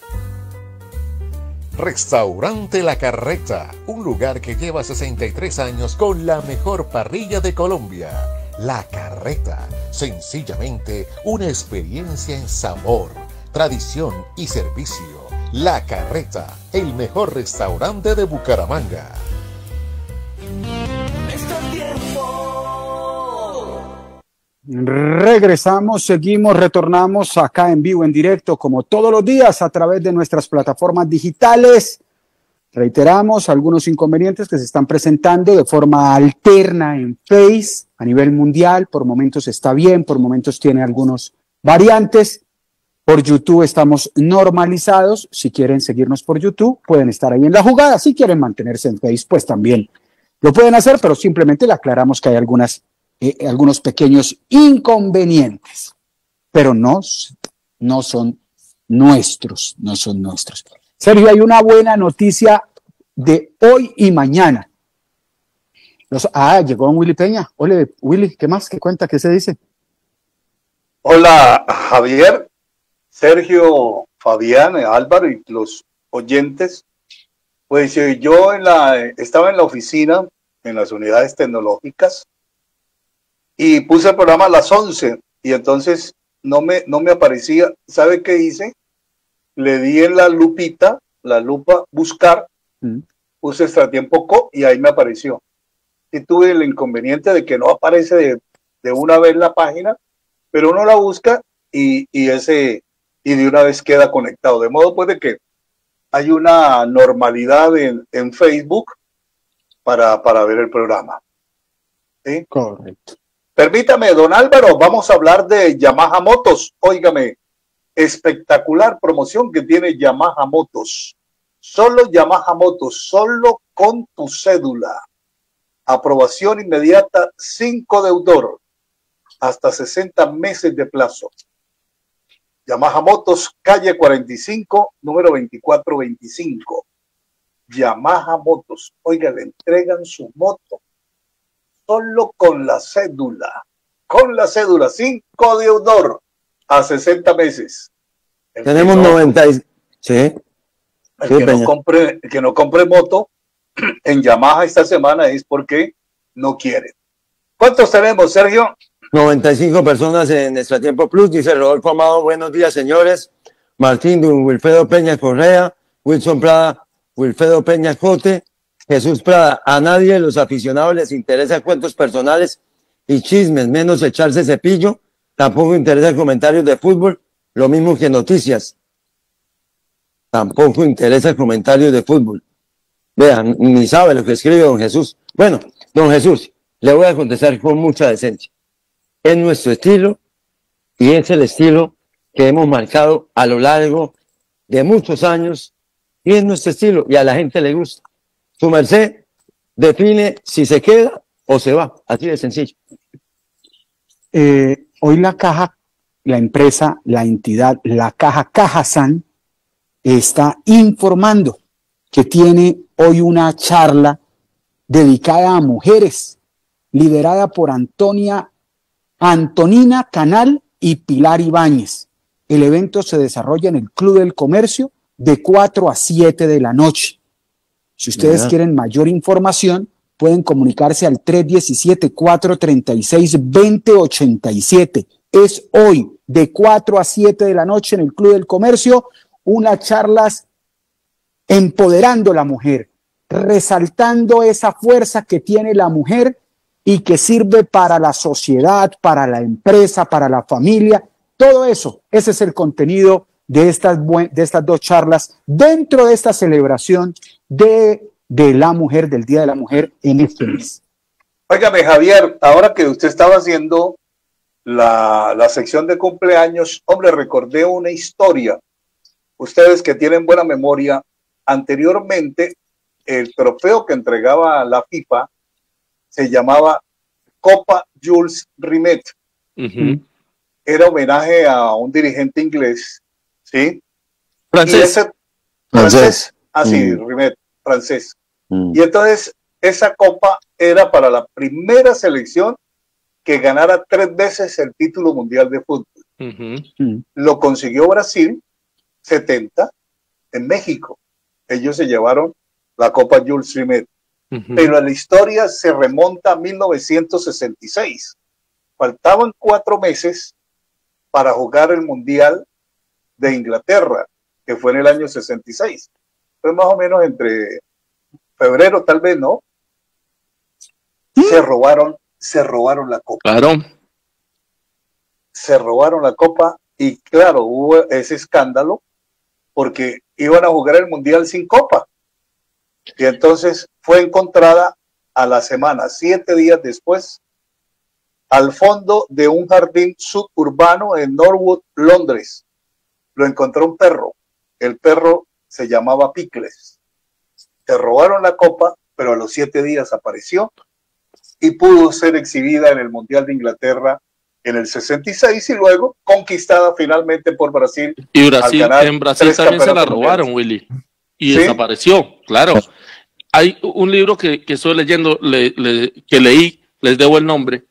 Restaurante La Carreta, un lugar que lleva sesenta y tres años con la mejor parrilla de Colombia. La Carreta, sencillamente una experiencia en sabor, tradición y servicio. La Carreta, el mejor restaurante de Bucaramanga. Regresamos, seguimos, retornamos acá en vivo, en directo, como todos los días, a través de nuestras plataformas digitales. Reiteramos algunos inconvenientes que se están presentando de forma alterna en Face a nivel mundial. Por momentos está bien, por momentos tiene algunos variantes. Por YouTube estamos normalizados. Si quieren seguirnos por YouTube, pueden estar ahí en la jugada. Si quieren mantenerse en Face, pues también lo pueden hacer, pero simplemente le aclaramos que hay algunas Eh, algunos pequeños inconvenientes, pero no, no son nuestros, no son nuestros. Sergio, hay una buena noticia de hoy y mañana. Los, ah, llegó don Willy Peña. Hola, Willy, ¿qué más? ¿Qué cuenta? ¿Qué se dice? Hola, Javier, Sergio, Fabián, Álvaro y los oyentes. Pues yo en la, estaba en la oficina, en las unidades tecnológicas, y puse el programa a las once y entonces no me, no me aparecía. ¿Sabe qué hice? Le di en la lupita, la lupa, buscar, mm. puse Extratiempo Co y ahí me apareció. Y tuve el inconveniente de que no aparece de, de una vez la página, pero uno la busca y, y, ese, y de una vez queda conectado. De modo pues de que hay una normalidad en, en Facebook para, para ver el programa. ¿Sí? Correcto. Permítame, don Álvaro, vamos a hablar de Yamaha Motos. Óigame, espectacular promoción que tiene Yamaha Motos. Solo Yamaha Motos, solo con tu cédula. Aprobación inmediata, sin codeudor, hasta sesenta meses de plazo. Yamaha Motos, calle cuarenta y cinco, número veinticuatro veinticinco. Yamaha Motos, oiga, le entregan su moto solo con la cédula, con la cédula, sin codeudor, a sesenta meses. El Tenemos no, noventa y... Sí. El, sí, que no compre, el que no compre moto en Yamaha esta semana es porque no quiere. ¿Cuántos tenemos, Sergio? noventa y cinco personas en Extratiempo Plus, dice Rodolfo Amado. Buenos días, señores. Martín, Wilfredo Peña Correa, Wilson Prada, Wilfredo Peña Cote, Jesús Prada. A nadie de los aficionados les interesa cuentos personales y chismes, menos echarse cepillo. Tampoco interesa comentarios de fútbol, lo mismo que noticias. Tampoco interesa comentarios de fútbol. Vean, ni sabe lo que escribe don Jesús. Bueno, don Jesús, le voy a contestar con mucha decencia. Es nuestro estilo y es el estilo que hemos marcado a lo largo de muchos años y es nuestro estilo y a la gente le gusta. Su merced define si se queda o se va, así de sencillo. Eh, hoy la caja, la empresa, la entidad, la caja Cajazán está informando que tiene hoy una charla dedicada a mujeres, liderada por Antonia, Antonina Canal y Pilar Ibáñez. El evento se desarrolla en el Club del Comercio de cuatro a siete de la noche. Si ustedes Mira. quieren mayor información, pueden comunicarse al tres uno siete, cuatro tres seis, dos cero ocho siete. Es hoy, de cuatro a siete de la noche en el Club del Comercio, unas charlas empoderando a la mujer, resaltando esa fuerza que tiene la mujer y que sirve para la sociedad, para la empresa, para la familia. Todo eso, ese es el contenido de estas, de estas dos charlas dentro de esta celebración de, de la mujer, del Día de la Mujer en este mes. Óigame, Javier, ahora que usted estaba haciendo la, la sección de cumpleaños, hombre, recordé una historia. Ustedes que tienen buena memoria, anteriormente el trofeo que entregaba la FIFA se llamaba Copa Jules Rimet. Uh-huh. Era homenaje a un dirigente inglés, ¿sí? Francés. Y ese, francés. Así, Mm. Rimet, francés. Mm. Y entonces esa copa era para la primera selección que ganara tres veces el título mundial de fútbol. Uh-huh. Lo consiguió Brasil, setenta, en México. Ellos se llevaron la Copa Jules Rimet. Uh-huh. Pero la historia se remonta a mil novecientos sesenta y seis. Faltaban cuatro meses para jugar el Mundial de Inglaterra, que fue en el año sesenta y seis. Fue más o menos entre febrero, tal vez, ¿no? ¿Sí? Se robaron, se robaron la copa. Claro. Se robaron la copa y claro, hubo ese escándalo porque iban a jugar el Mundial sin copa. Y entonces fue encontrada a la semana, siete días después, al fondo de un jardín suburbano en Norwood, Londres. Lo encontró un perro. El perro se llamaba Pickles. Se robaron la copa, pero a los siete días apareció y pudo ser exhibida en el Mundial de Inglaterra en el sesenta y seis y luego conquistada finalmente por Brasil. Y Brasil, en Brasil también se la robaron, Willy, y ¿sí? desapareció, claro. Hay un libro que, que estoy leyendo, le, le, que leí, les debo el nombre,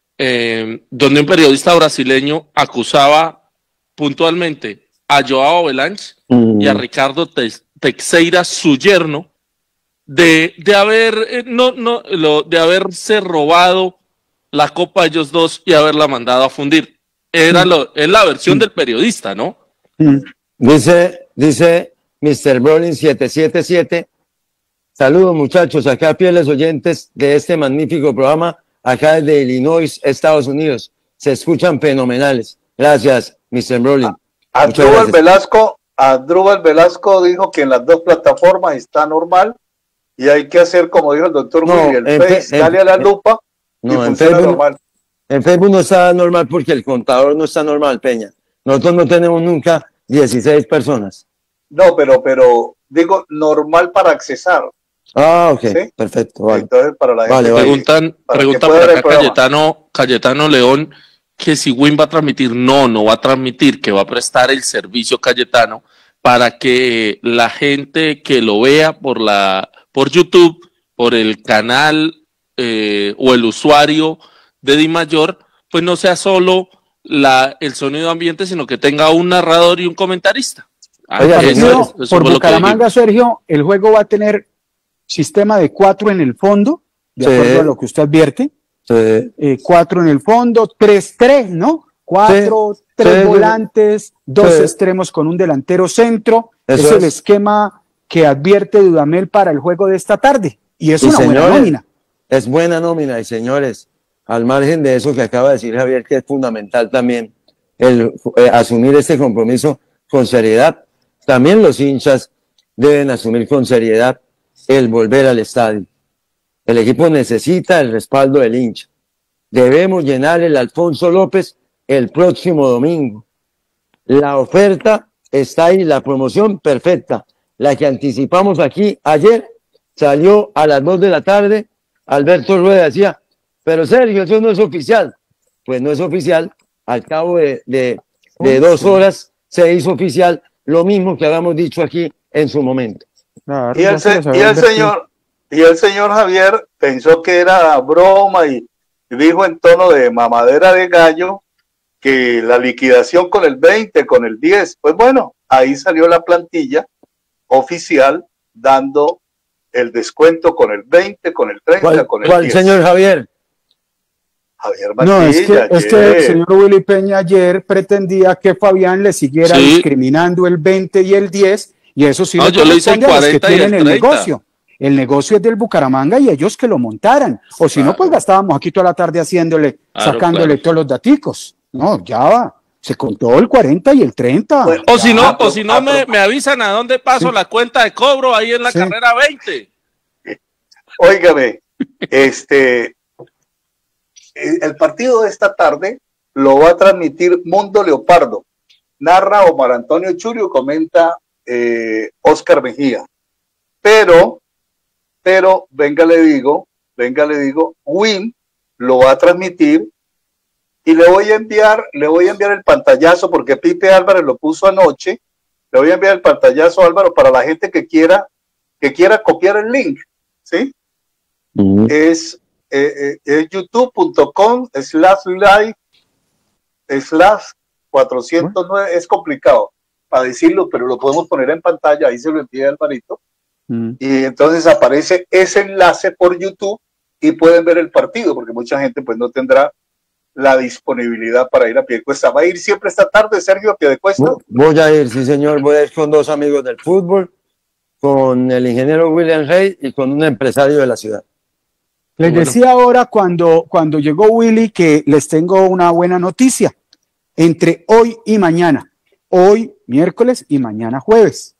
eh, donde un periodista brasileño acusaba puntualmente a Joao Belange mm. y a Ricardo Teixeira, su yerno, de, de haber eh, no, no, lo, de haberse robado la copa ellos dos y haberla mandado a fundir. Era lo, es la versión mm. del periodista, ¿no? Mm. Dice, dice mister Brolin siete siete siete. Saludos muchachos, acá fieles oyentes de este magnífico programa, acá desde Illinois, Estados Unidos. Se escuchan fenomenales. Gracias, mister Brolin. Adrúbal Velasco, Adrúbal Velasco dijo que en las dos plataformas está normal y hay que hacer, como dijo el doctor no, Willy, el en Face, en, dale a la lupa no, y en funciona Facebook, normal. En Facebook no está normal porque el contador no está normal, Peña. Nosotros no tenemos nunca dieciséis personas. No, pero, pero digo normal para accesar. Ah, ok, ¿sí? Perfecto. Vale. Entonces, para la vale, gente, preguntan, para preguntan por acá Cayetano, Cayetano León, que si Win va a transmitir. No, no va a transmitir, que va a prestar el servicio Cayetano para que la gente que lo vea por la por YouTube, por el canal eh, o el usuario de Dimayor, pues no sea solo la, el sonido ambiente, sino que tenga un narrador y un comentarista. Ah, Oiga, eso, eso, eso por Bucaramanga, Sergio, el juego va a tener sistema de cuatro en el fondo, de sí. acuerdo a lo que usted advierte. Sí. Eh, cuatro en el fondo, tres tres, ¿no? Cuatro, sí. tres sí. volantes, dos sí. extremos con un delantero centro. Eso es el es. esquema que advierte Dudamel para el juego de esta tarde. Y es y una señores, buena nómina. Es buena nómina, y señores, al margen de eso que acaba de decir Javier, que es fundamental también el eh, asumir este compromiso con seriedad. También los hinchas deben asumir con seriedad el volver al estadio. El equipo necesita el respaldo del hincha. Debemos llenar el Alfonso López el próximo domingo. La oferta está ahí, la promoción perfecta. La que anticipamos aquí ayer salió a las dos de la tarde. Alberto Rueda decía, pero Sergio, eso no es oficial. Pues no es oficial. Al cabo de, de, de dos horas se hizo oficial lo mismo que habíamos dicho aquí en su momento. Claro, y, el, se, y el señor Y el señor Javier pensó que era broma y dijo en tono de mamadera de gallo que la liquidación con el veinte, con el diez, pues bueno, ahí salió la plantilla oficial dando el descuento con el veinte, con el treinta, ¿Cuál, con el cuál diez. señor Javier? Javier Mantilla, No, es que, es que el ayer. señor Willy Peña ayer pretendía que Fabián le siguiera Sí. discriminando el veinte y el diez, y eso sí No, le yo le hice el corresponde a los que cuarenta y el tienen el treinta. negocio. El negocio es del Bucaramanga y ellos que lo montaran. O si no, pues gastábamos aquí toda la tarde haciéndole, Claro, sacándole claro. todos los daticos. No, ya va. Se contó el cuarenta y el treinta. Bueno, O si no, Ya, o si no a me, pro- me avisan a dónde paso Sí. la cuenta de cobro ahí en la Sí. carrera veinte. Óigame, este, el partido de esta tarde lo va a transmitir Mundo Leopardo. Narra Omar Antonio Churio, comenta eh, Oscar Mejía. Pero, pero, venga le digo, venga le digo, Win lo va a transmitir y le voy a enviar, le voy a enviar el pantallazo porque Pipe Álvarez lo puso anoche. Le voy a enviar el pantallazo, Álvaro, para la gente que quiera, que quiera copiar el link, ¿sí? Uh-huh. Es, eh, eh, es youtube.com slash live slash cuatrocientos nueve. Es complicado para decirlo, pero lo podemos poner en pantalla. Ahí se lo envié a Alvarito. Mm. Y entonces aparece ese enlace por YouTube y pueden ver el partido, porque mucha gente pues no tendrá la disponibilidad para ir a Piedecuesta. ¿Va a ir siempre esta tarde, Sergio, a Piedecuesta? Voy a ir, sí señor, voy a ir con dos amigos del fútbol, con el ingeniero William Rey y con un empresario de la ciudad. Les Bueno. decía ahora cuando, cuando llegó Willy que les tengo una buena noticia. Entre hoy y mañana, hoy miércoles y mañana jueves,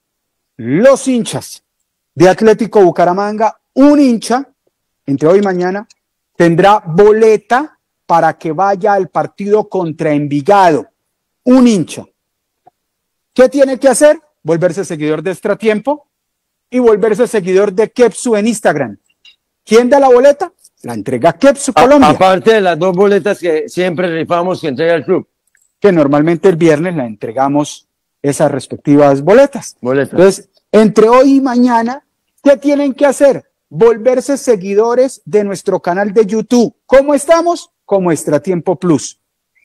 los hinchas de Atlético Bucaramanga, un hincha, entre hoy y mañana, tendrá boleta para que vaya al partido contra Envigado. Un hincha. ¿Qué tiene que hacer? Volverse seguidor de Extratiempo y volverse seguidor de Kepsu en Instagram. ¿Quién da la boleta? La entrega Kepsu A- Colombia, aparte de las dos boletas que siempre rifamos que entrega el club. que normalmente el viernes la entregamos esas respectivas boletas. Boletas. Entonces, entre hoy y mañana, ¿qué tienen que hacer? Volverse seguidores de nuestro canal de YouTube. ¿Cómo estamos? Como Extratiempo Plus.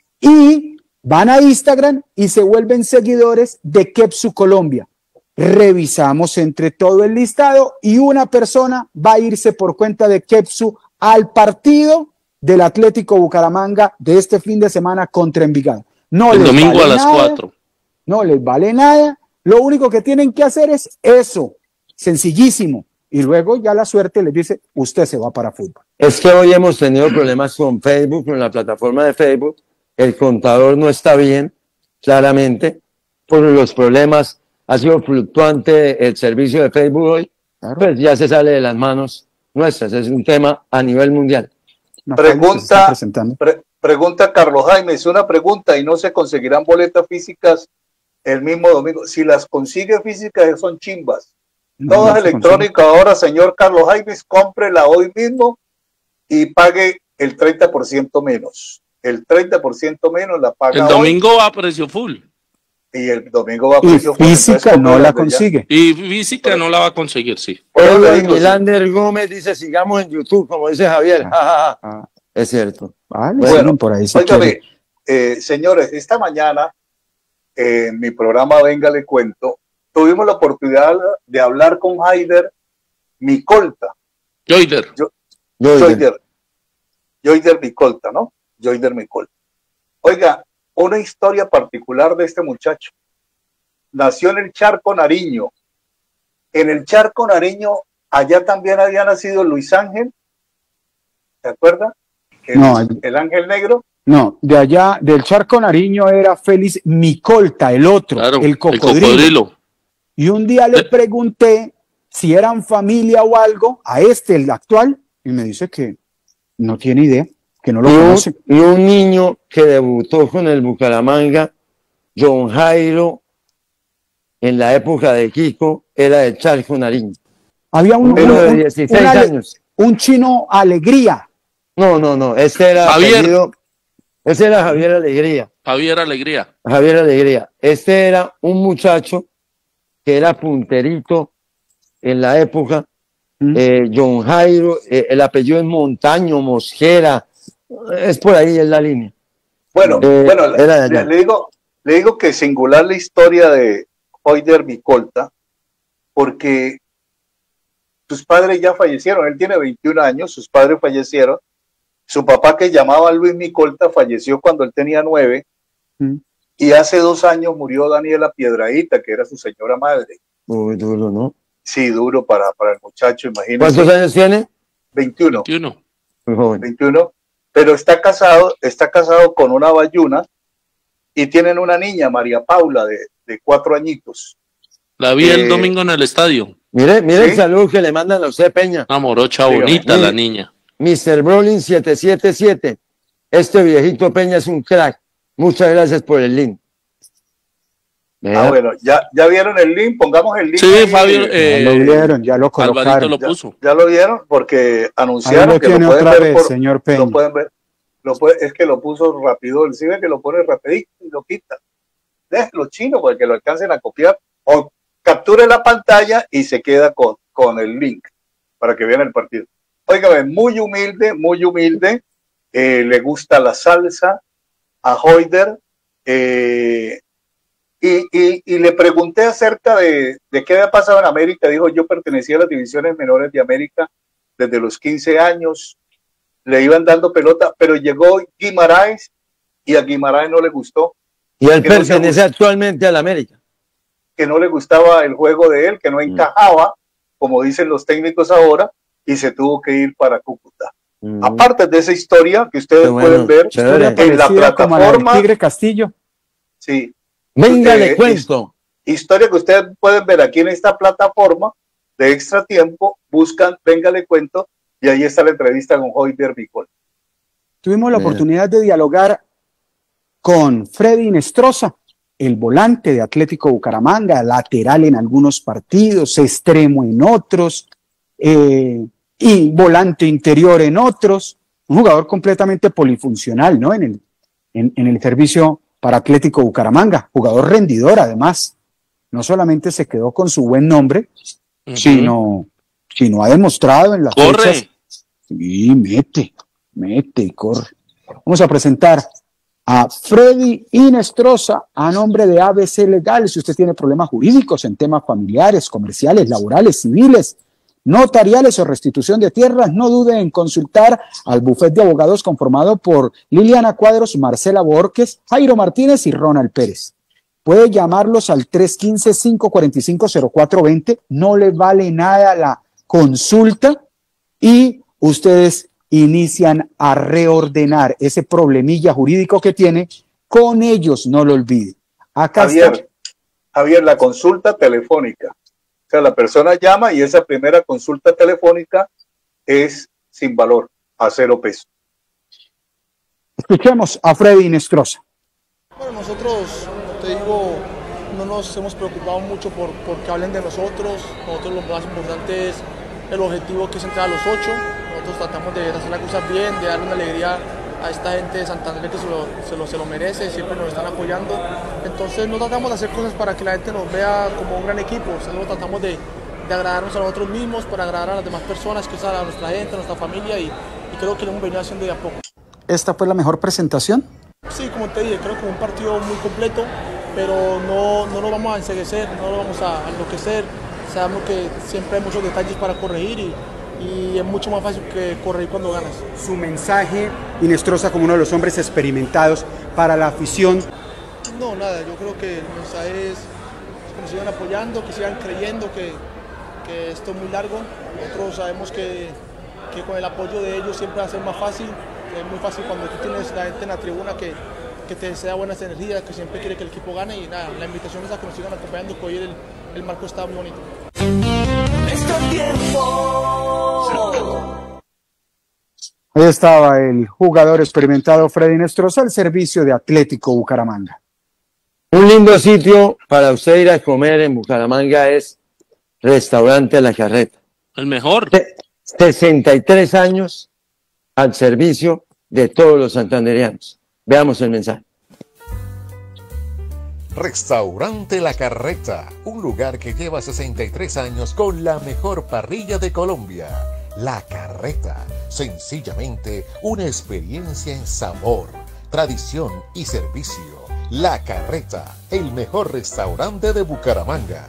Y van a Instagram y se vuelven seguidores de Kepsu Colombia. Revisamos entre todo el listado y una persona va a irse por cuenta de Kepsu al partido del Atlético Bucaramanga de este fin de semana contra Envigado. No El les domingo vale a las nada, cuatro. no les vale nada. Lo único que tienen que hacer es eso, sencillísimo. Y luego ya la suerte les dice, usted se va para fútbol. Es que hoy hemos tenido problemas con Facebook, con la plataforma de Facebook. El contador no está bien, claramente, por los problemas. Ha sido fluctuante el servicio de Facebook hoy. Claro. Pues ya se sale de las manos nuestras. Es un tema a nivel mundial. Una falla que se está Pregunta, presentando. pre- pregunta Carlos Jaime, es una pregunta y no se conseguirán boletas físicas el mismo domingo. Si las consigue físicas son chimbas. No, Todas no se electrónicas ahora, señor Carlos Jaime, cómprela hoy mismo y pague el treinta por ciento menos. El treinta por ciento menos la paga El domingo va a precio full. hoy y el domingo va a Y precio full. física Entonces, no la cómprela ya. consigue. Y física no la va a conseguir, sí. Por eso le Edward digo, sí. Milander Gómez dice, sigamos en YouTube, como dice Javier. Ah. Es cierto. Vale, Bueno, siguen por ahí si Óigame, quieren. eh, señores, esta mañana eh, en mi programa Venga le cuento, tuvimos la oportunidad de hablar con Haider Micolta. Joider. Joider. Joider Micolta, ¿no? Joider Micolta. Oiga, una historia particular de este muchacho. Nació en el Charco Nariño. En el Charco Nariño, allá también había nacido Luis Ángel. ¿Se acuerda? El, No, el Ángel Negro. No, de allá, del Charco Nariño era Félix Micolta, el otro, Claro, el cocodrilo. cocodrilo. Y un día le pregunté si eran familia o algo a este, el actual, y me dice que no tiene idea, que no lo Y un, conoce. y un niño que debutó con el Bucaramanga, John Jairo, en la época de Kiko, era de Charco Nariño. Había un, Uno de un- dieciséis un ale- años. un chino Alegría. No, no, no, este era Javier. apellido- ese era Javier Alegría. Javier Alegría. Javier Alegría. Este era un muchacho que era punterito en la época ¿Mm? eh, John Jairo, eh, el apellido es Montaño, Mosquera, es por ahí en la línea. Bueno, eh, bueno le, le, digo, le digo que singular la historia de Hoyder Micolta, porque sus padres ya fallecieron, él tiene veintiún años, sus padres fallecieron, su papá que llamaba Luis Micolta falleció cuando él tenía nueve, ¿Mm? Y hace dos años murió Daniela Piedrahíta, que era su señora madre. Muy duro, ¿no? Sí, duro para, para el muchacho, imagínate. ¿Cuántos años tiene? veintiuno. veintiuno. Muy joven. veintiuno, pero está casado, está casado con una bayuna y tienen una niña, María Paula, de, de cuatro añitos. La vi eh, el domingo en el estadio. Mire, mire ¿Sí? el saludo que le mandan a usted, Peña. Una morocha bonita, la niña. mister Brolin siete siete siete. Este viejito Peña es un crack. Muchas gracias por el link. Ah, bueno, ya, ya vieron el link, pongamos el link. Sí, ahí. Fabio. Eh, ya lo vieron, ya lo colocaron. Lo puso. Ya, ya lo vieron porque anunciaron lo que lo pueden otra ver vez, por, señor Peña. Lo pueden ver, lo puede, es que lo puso rápido, él sí ve que lo pone rapidito y lo quita. Déjelo chino para que lo alcancen a copiar o capture la pantalla y se queda con, con el link para que vean el partido. Óigame, muy humilde, muy humilde, eh, le gusta la salsa a Hoyder, eh, y, y, y le pregunté acerca de, de qué había pasado en América. Dijo, yo pertenecía a las divisiones menores de América desde los quince años, le iban dando pelota, pero llegó Guimaraes y a Guimaraes no le gustó. Y él pertenece no actualmente a la América. Que no le gustaba el juego de él, que no encajaba, como dicen los técnicos ahora, y se tuvo que ir para Cúcuta. Mm. Aparte de esa historia que ustedes bueno, pueden ver en la plataforma la Tigre Castillo. Sí. Venga, le cuento. Historia que ustedes pueden ver aquí en esta plataforma de Extra Tiempo, buscan Venga, le cuento, y ahí está la entrevista con Hoyder Micolta. Tuvimos la Bien. oportunidad de dialogar con Freddy Inestrosa, el volante de Atlético Bucaramanga, lateral en algunos partidos, extremo en otros, eh, y volante interior en otros, un jugador completamente polifuncional, ¿no? En el, en, en el servicio para Atlético Bucaramanga, jugador rendidor además, no solamente se quedó con su buen nombre, uh-huh. sino, sino ha demostrado en las ¡Corre! fechas, y mete, mete y corre. Vamos a presentar a Freddy Inestrosa a nombre de A B C Legal. Si usted tiene problemas jurídicos en temas familiares, comerciales, laborales, civiles, notariales o restitución de tierras, no dude en consultar al bufete de abogados conformado por Liliana Cuadros, Marcela Borges, Jairo Martínez y Ronald Pérez. Puede llamarlos al tres uno cinco, cinco cuatro cinco, cero cuatro dos cero, no le vale nada la consulta y ustedes inician a reordenar ese problemilla jurídico que tiene con ellos, no lo olvide. Acá Javier, está. Javier, la consulta telefónica. O sea, la persona llama y esa primera consulta telefónica es sin valor, a cero pesos. Escuchemos a Freddy Inestrosa. Bueno, nosotros, te digo, no nos hemos preocupado mucho por, por que hablen de nosotros. Nosotros lo más importante es el objetivo que es entrar a los ocho. Nosotros tratamos de hacer las cosas bien, de darle una alegría a esta gente de Santander que se lo, se lo, se lo merece, siempre nos están apoyando. Entonces no tratamos de hacer cosas para que la gente nos vea como un gran equipo, sino tratamos de, de agradarnos a nosotros mismos, para agradar a las demás personas, que es a nuestra gente, a nuestra familia, y, y creo que lo hemos venido haciendo de a poco. ¿Esta fue la mejor presentación? Sí, como te dije, creo que un partido muy completo, pero no, no nos vamos a enseguecer, no nos vamos a enloquecer. Sabemos que siempre hay muchos detalles para corregir y, y es mucho más fácil que corregir cuando ganas. Su mensaje, Inestrosa, como uno de los hombres experimentados para la afición. No, nada, yo creo que el mensaje es que nos sigan apoyando, que sigan creyendo que, que esto es muy largo. Nosotros sabemos que, que con el apoyo de ellos siempre va a ser más fácil. Es muy fácil cuando tú tienes la gente en la tribuna que, que te desea buenas energías, que siempre quiere que el equipo gane, y nada, la invitación es a que nos sigan acompañando, que hoy el, el marco está muy bonito. Ahí estaba el jugador experimentado Freddy Inestrosa al servicio de Atlético Bucaramanga. Un lindo sitio para usted ir a comer en Bucaramanga es Restaurante La Carreta. El mejor. sesenta y tres años al servicio de todos los santandereanos. Veamos el mensaje. Restaurante La Carreta, un lugar que lleva sesenta y tres años con la mejor parrilla de Colombia. La Carreta, sencillamente una experiencia en sabor, tradición y servicio. La Carreta, el mejor restaurante de Bucaramanga.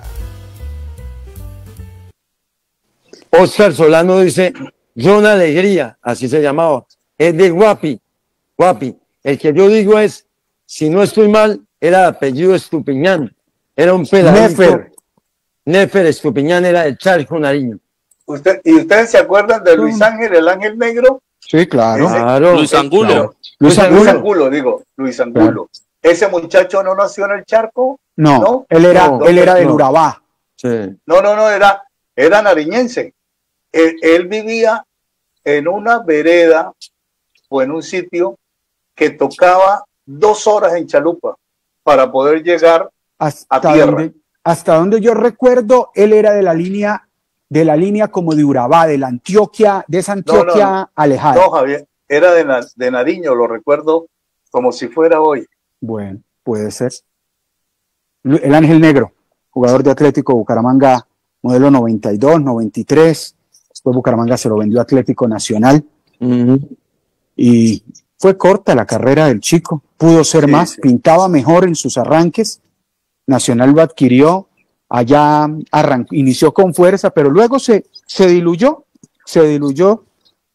Oscar Solano dice, John Alegría, así se llamaba, es de Guapi, Guapi. El que yo digo es, si no estoy mal, era de apellido Estupiñán, era un peladito. Nefer. Nefer Estupiñán era del Charco, Nariño. ¿Usted, ¿Y ustedes se acuerdan de Luis Ángel, el Ángel Negro? Sí, claro. Ese, claro Luis Angulo. Claro. Luis Angulo. Luis Angulo, digo, Luis Angulo. Claro. ¿Ese muchacho no nació en el Charco? No, no, él era, no, él era del no. Urabá. Sí. No, no, no, era, era nariñense. Él, él vivía en una vereda o en un sitio que tocaba dos horas en chalupa para poder llegar hasta a tierra. Donde, hasta donde yo recuerdo, él era de la línea, de la línea como de Urabá, de la Antioquia, de esa Antioquia no, no, alejada. No, Javier, era de, de Nariño, lo recuerdo como si fuera hoy. Bueno, puede ser. El Ángel Negro, jugador de Atlético Bucaramanga, modelo noventa y dos, noventa y tres. Después Bucaramanga se lo vendió a Atlético Nacional. Uh-huh. Y fue corta la carrera del chico. Pudo ser sí, más, sí. pintaba mejor en sus arranques. Nacional lo adquirió, allá arrancó, inició con fuerza, pero luego se, se diluyó, se diluyó.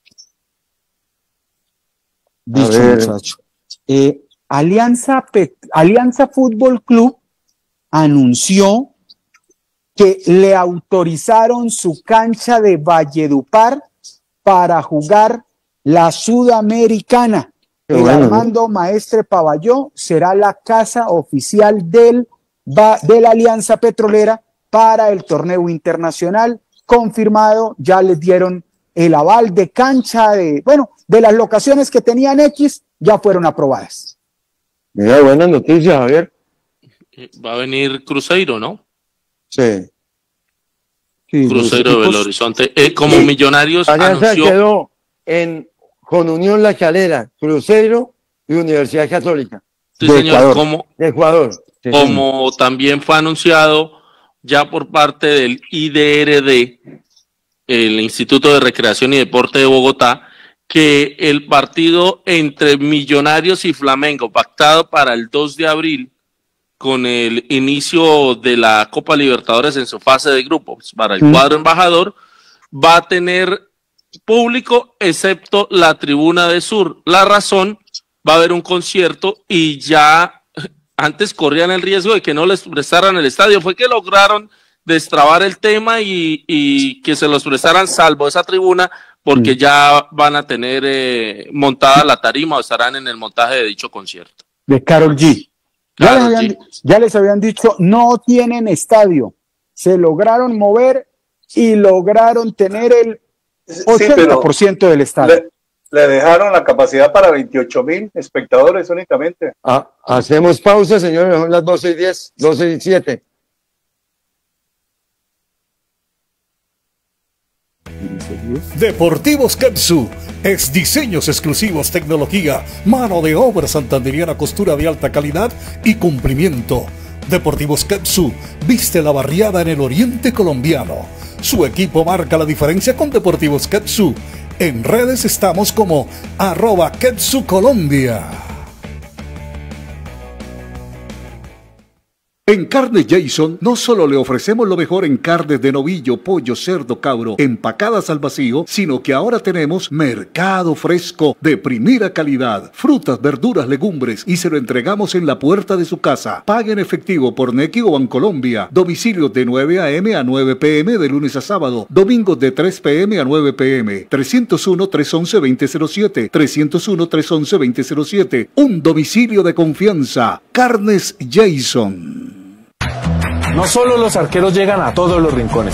Dicho muchacho. Eh, Alianza, Pet- Alianza Fútbol Club anunció que le autorizaron su cancha de Valledupar para jugar la Sudamericana. Qué El bueno, Armando Maestre Pavalló será la casa oficial del, va, de la Alianza Petrolera para el torneo internacional. Confirmado, ya les dieron el aval de cancha, de bueno, de las locaciones que tenían X, ya fueron aprobadas. Mira, buenas noticias, Javier. Va a venir Cruzeiro, ¿no? Sí. Sí, Cruzeiro de Belo Horizonte. Eh, como Sí. Millonarios Alianza anunció... quedó en, con Unión La Calera, Cruzeiro y Universidad Católica. Sí, de señor, Ecuador. como, De Ecuador. Sí, como también fue anunciado ya por parte del I D R D, el Instituto de Recreación y Deporte de Bogotá, que el partido entre Millonarios y Flamengo, pactado para el dos de abril, con el inicio de la Copa Libertadores en su fase de grupos para el Mm. cuadro embajador, va a tener público excepto la tribuna de sur. La razón, va a haber un concierto y ya antes corrían el riesgo de que no les prestaran el estadio. Fue que lograron destrabar el tema y, y que se los prestaran salvo esa tribuna, porque mm. ya van a tener eh, montada la tarima o estarán en el montaje de dicho concierto. De Karol G. Ya, Karol les habían, G. ya les habían dicho, no tienen estadio. Se lograron mover y lograron tener el ochenta por ciento sí, del estadio. Le, le dejaron la capacidad para veintiocho mil espectadores únicamente. Ah, hacemos pausa, señores, son las doce y diez, doce y siete. Deportivos Ketsu es diseños exclusivos, tecnología, mano de obra santanderiana, costura de alta calidad y cumplimiento. Deportivos Ketsu viste la barriada en el oriente colombiano. Su equipo marca la diferencia con Deportivos Ketsu. En redes estamos como arroba Ketsu Colombia. En Carnes Jason no solo le ofrecemos lo mejor en carnes de novillo, pollo, cerdo, cabro, empacadas al vacío, sino que ahora tenemos mercado fresco de primera calidad, frutas, verduras, legumbres y se lo entregamos en la puerta de su casa. Pague en efectivo por Nequi o Bancolombia. Domicilios de nueve a eme a nueve pe eme de lunes a sábado. Domingos de tres pe eme a nueve pe eme. trescientos uno, trescientos once, veinte cero siete. trescientos uno, trescientos once, veinte cero siete. Un domicilio de confianza. Carnes Jason. No solo los arqueros llegan a todos los rincones.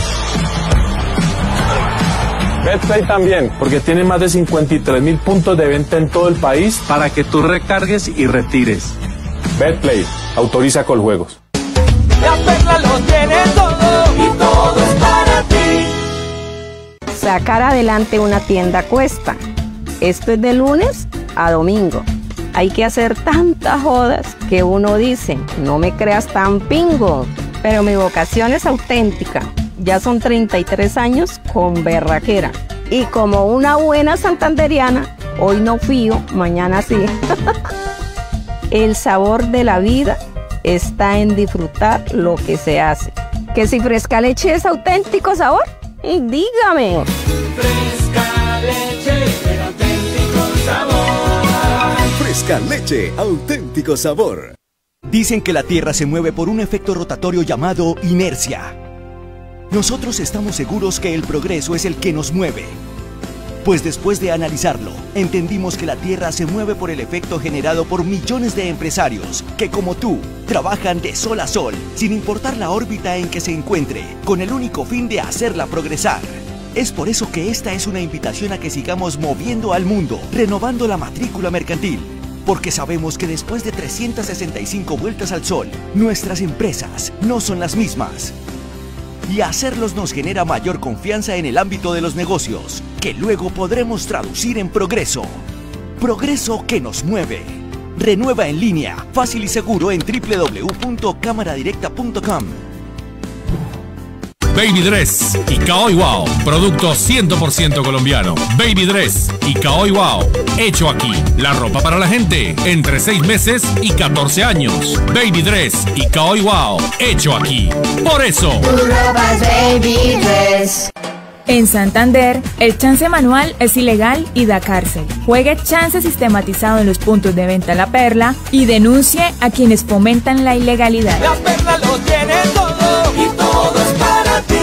Betplay también, porque tiene más de cincuenta y tres mil puntos de venta en todo el país para que tú recargues y retires. Betplay, autoriza Coljuegos. La Perla lo tiene todo y todo es para ti. Sacar adelante una tienda cuesta. Esto es de lunes a domingo. Hay que hacer tantas jodas que uno dice, no me creas tan pingo, pero mi vocación es auténtica. Ya son treinta y tres años con berraquera. Y como una buena santanderiana, hoy no fío, mañana sí. El sabor de la vida está en disfrutar lo que se hace. ¿Que si Fresca Leche es auténtico sabor? Dígame. Fresca Leche, el auténtico sabor. Fresca Leche, auténtico sabor. Dicen que la Tierra se mueve por un efecto rotatorio llamado inercia. Nosotros estamos seguros que el progreso es el que nos mueve. Pues después de analizarlo, entendimos que la Tierra se mueve por el efecto generado por millones de empresarios que, como tú, trabajan de sol a sol, sin importar la órbita en que se encuentre, con el único fin de hacerla progresar. Es por eso que esta es una invitación a que sigamos moviendo al mundo, renovando la matrícula mercantil. Porque sabemos que después de trescientas sesenta y cinco vueltas al sol, nuestras empresas no son las mismas. Y hacerlos nos genera mayor confianza en el ámbito de los negocios, que luego podremos traducir en progreso. Progreso que nos mueve. Renueva en línea, fácil y seguro en w w w punto cámara directa punto com. Baby Dress y Caoy Wow, producto cien por ciento colombiano. Baby Dress y Caoy Wow, hecho aquí. La ropa para la gente entre seis meses y catorce años. Baby Dress y Caoy Wow, hecho aquí. Por eso. Tu ropa es Baby Dress. En Santander, el chance manual es ilegal y da cárcel. Juegue chance sistematizado en los puntos de venta La Perla y denuncie a quienes fomentan la ilegalidad. La Perla lo tiene todo y todo es para ti.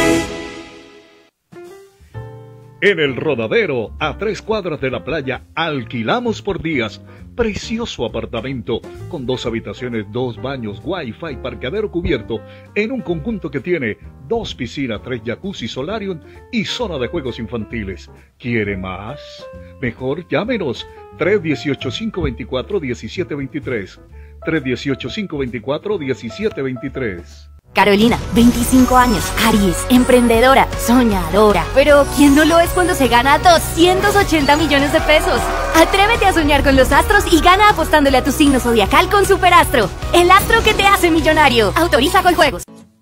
En El Rodadero, a tres cuadras de la playa, alquilamos por días. Precioso apartamento con dos habitaciones, dos baños, wifi, parqueadero cubierto, en un conjunto que tiene dos piscinas, tres jacuzzi, solarium y zona de juegos infantiles. ¿Quiere más? Mejor llámenos tres uno ocho, cinco dos cuatro, uno siete dos tres. tres uno ocho, cinco dos cuatro, uno siete dos tres. Carolina, veinticinco años, Aries, emprendedora, soñadora. Pero ¿quién no lo es cuando se gana doscientos ochenta millones de pesos? Atrévete a soñar con los astros y gana apostándole a tu signo zodiacal con Superastro, el astro que te hace millonario. Autoriza con juegos.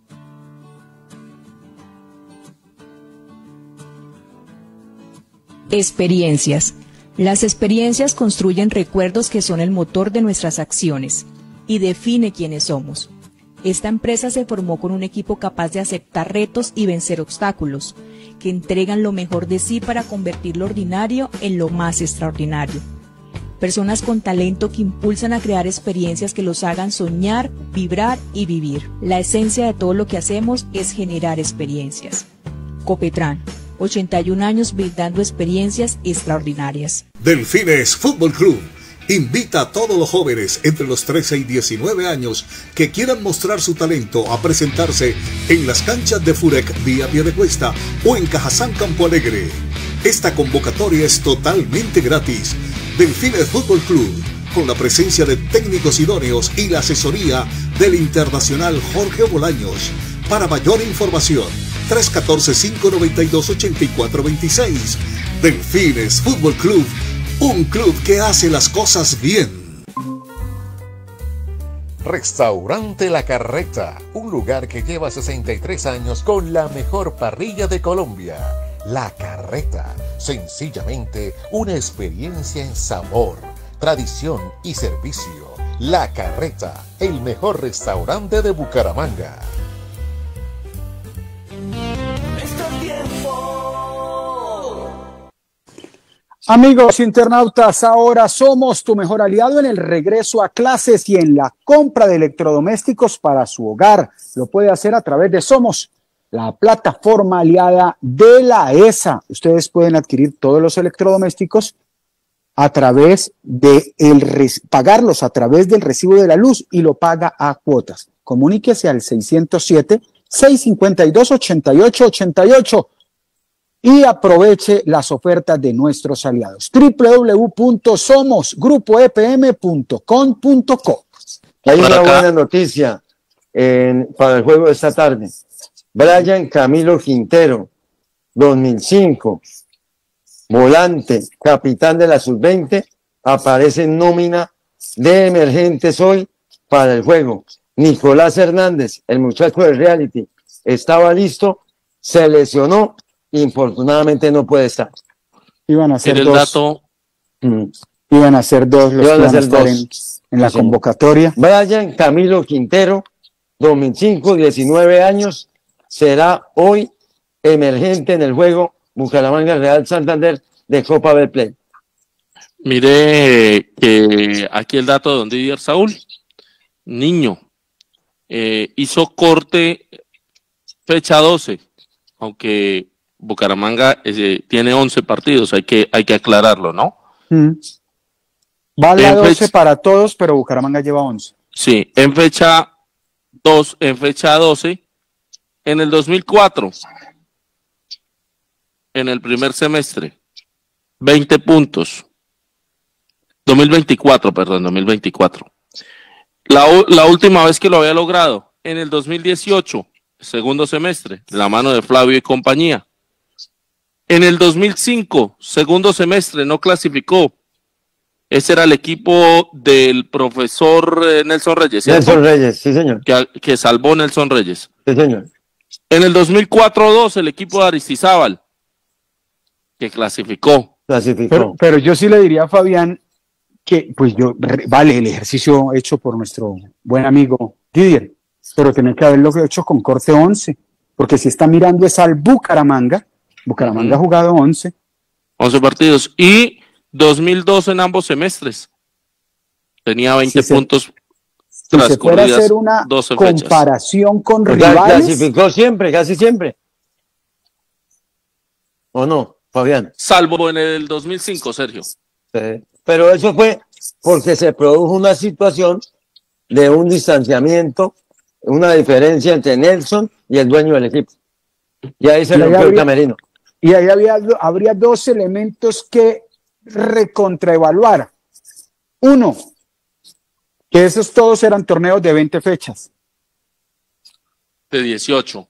Experiencias. Las experiencias construyen recuerdos que son el motor de nuestras acciones y define quiénes somos. Esta empresa se formó con un equipo capaz de aceptar retos y vencer obstáculos, que entregan lo mejor de sí para convertir lo ordinario en lo más extraordinario. Personas con talento que impulsan a crear experiencias que los hagan soñar, vibrar y vivir. La esencia de todo lo que hacemos es generar experiencias. Copetran, ochenta y un años brindando experiencias extraordinarias. Delfines Fútbol Club invita a todos los jóvenes entre los trece y diecinueve años que quieran mostrar su talento a presentarse en las canchas de Furec vía Piedecuesta o en Cajazán Campo Alegre. Esta convocatoria es totalmente gratis. Delfines Fútbol Club, con la presencia de técnicos idóneos y la asesoría del internacional Jorge Bolaños. Para mayor información, tres uno cuatro, cinco nueve dos, ocho cuatro dos seis. Delfines Fútbol Club, un club que hace las cosas bien. Restaurante La Carreta, un lugar que lleva sesenta y tres años con la mejor parrilla de Colombia. La Carreta, sencillamente una experiencia en sabor, tradición y servicio. La Carreta, el mejor restaurante de Bucaramanga. Amigos internautas, ahora somos tu mejor aliado en el regreso a clases y en la compra de electrodomésticos para su hogar. Lo puede hacer a través de Somos, la plataforma aliada de la E S A. Ustedes pueden adquirir todos los electrodomésticos a través de el, pagarlos a través del recibo de la luz y lo paga a cuotas. Comuníquese al seiscientos siete, seiscientos cincuenta y dos, ochenta y ocho ochenta y ocho. Y aproveche las ofertas de nuestros aliados. doble u doble u doble u punto somos grupo e p m punto com punto co. Hay una buena noticia en, para el juego de esta tarde. Brian Camilo Quintero, dos mil cinco, volante, capitán de la sub veinte, aparece en nómina de emergentes hoy para el juego. Nicolás Hernández, el muchacho del reality, estaba listo, se lesionó, infortunadamente no puede estar. Iban a ser el dos. dato. Mm. Iban a ser dos los Iban que a iban a ser estar dos. en, en la Sí, convocatoria. Brian Camilo Quintero, dos mil cinco, diecinueve años, será hoy emergente en el juego Bucaramanga Real Santander de Copa Betplay. Mire que aquí el dato de don Didier Saúl, niño, eh, hizo corte fecha doce, aunque Bucaramanga eh, tiene once partidos, hay que, hay que aclararlo, ¿no? Mm. Va la En doce fecha- para todos, pero Bucaramanga lleva once. Sí, en fecha dos, en fecha doce, en el dos mil cuatro, en el primer semestre, veinte puntos. dos mil veinticuatro, perdón, dos mil veinticuatro. La, u- la última vez que lo había logrado, en el dos mil dieciocho, segundo semestre, de la mano de Flavio y compañía. En el dos mil cinco, segundo semestre, no clasificó. Ese era el equipo del profesor eh, Nelson Reyes, ¿cierto? Nelson Reyes, sí señor. Que, que salvó Nelson Reyes. Sí señor. En el dos mil cuatro dos, el equipo de Aristizábal, que clasificó. Clasificó. Pero, pero yo sí le diría a Fabián que, pues yo, re- vale, el ejercicio hecho por nuestro buen amigo Didier, pero tiene que haberlo hecho con corte once, porque si está mirando es al Bucaramanga, Bucaramanga ha jugado once. once partidos. Y dos mil dos en ambos semestres. Tenía veinte Si se- puntos Si se fuera a transcurridas hacer una doce fechas. comparación con O sea, rivales, clasificó siempre, casi siempre. ¿O no, Fabián? Salvo en el dos mil cinco, Sergio. Sí. Pero eso fue porque se produjo una situación de un distanciamiento, una diferencia entre Nelson y el dueño del equipo. Y ahí se Y ahí rompió el habría- camerino. y ahí había, habría dos elementos que recontraevaluar. Uno, que esos todos eran torneos de veinte fechas. De dieciocho.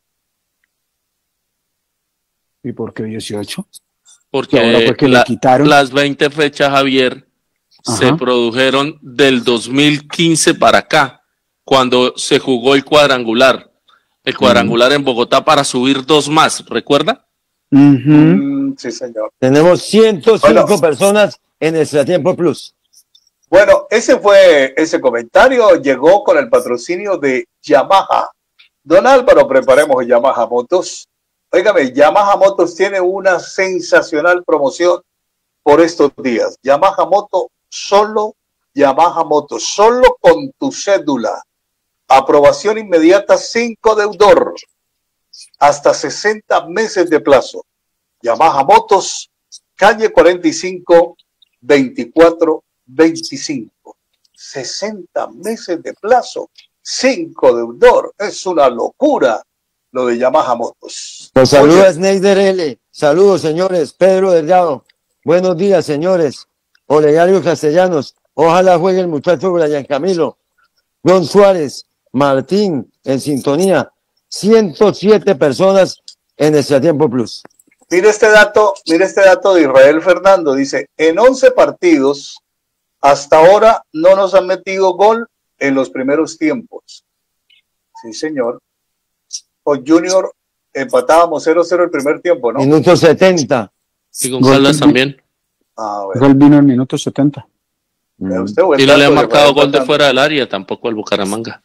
¿Y por qué dieciocho? Porque Y ahora fue que le la- quitaron. las veinte fechas, Javier, se Ajá. produjeron del dos mil quince para acá, cuando se jugó el cuadrangular. El cuadrangular en Bogotá para subir dos más, ¿recuerda? Mm, sí, señor. Tenemos ciento cinco Bueno. personas en Extratiempo Plus. Bueno, ese fue ese comentario. Llegó con el patrocinio de Yamaha. Don Álvaro, preparemos Yamaha Motos. Óigame, Yamaha Motos tiene una sensacional promoción por estos días. Yamaha Moto, solo Yamaha Moto, solo con tu cédula. Aprobación inmediata sin codeudor. Hasta sesenta meses de plazo. Yamaha Motos, calle cuarenta y cinco, veinticuatro veinticinco. sesenta meses de plazo sin codeudor. Es una locura lo de Yamaha Motos. Los saluda Oye, Sneider L. Saludos, señores. Pedro Delgado. Buenos días, señores. Olegario Castellanos. Ojalá juegue el muchacho Brian Camilo. John Suárez. Martín, en sintonía. ciento siete personas en Extratiempo Plus. mire este dato, mire este dato de Israel Fernando. Dice, en once partidos, hasta ahora no nos han metido gol en los primeros tiempos. Sí, señor. Con Junior empatábamos cero cero el primer tiempo, ¿no? Minuto setenta. Y con Caldas también. Ah, bueno. Gol vino en minuto setenta. Vea usted, buen Y no le dato han de marcado Israel gol de Fernando. fuera del área tampoco al Bucaramanga.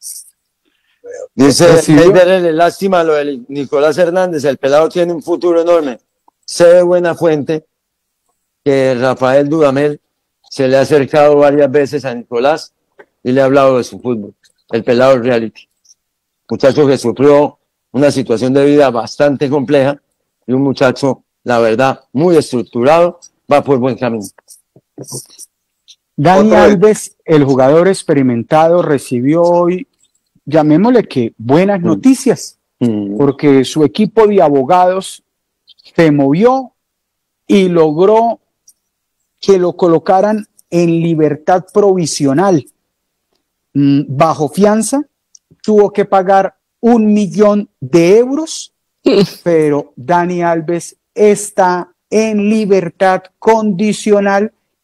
Dice Recibió- Sneider L. Lástima lo de Nicolás Hernández. El pelado tiene un futuro enorme. Sé de buena fuente que Rafael Dudamel se le ha acercado varias veces a Nicolás y le ha hablado de su fútbol. El pelado es reality. Muchacho que sufrió una situación de vida bastante compleja y un muchacho, la verdad, muy estructurado, va por buen camino. Dani Otro- Alves, el jugador experimentado, recibió hoy, llamémosle que buenas noticias, Mm. porque su equipo de abogados se movió y logró que lo colocaran en libertad provisional. Mm, bajo fianza, tuvo que pagar un millón de euros, pero Dani Alves está en libertad condicional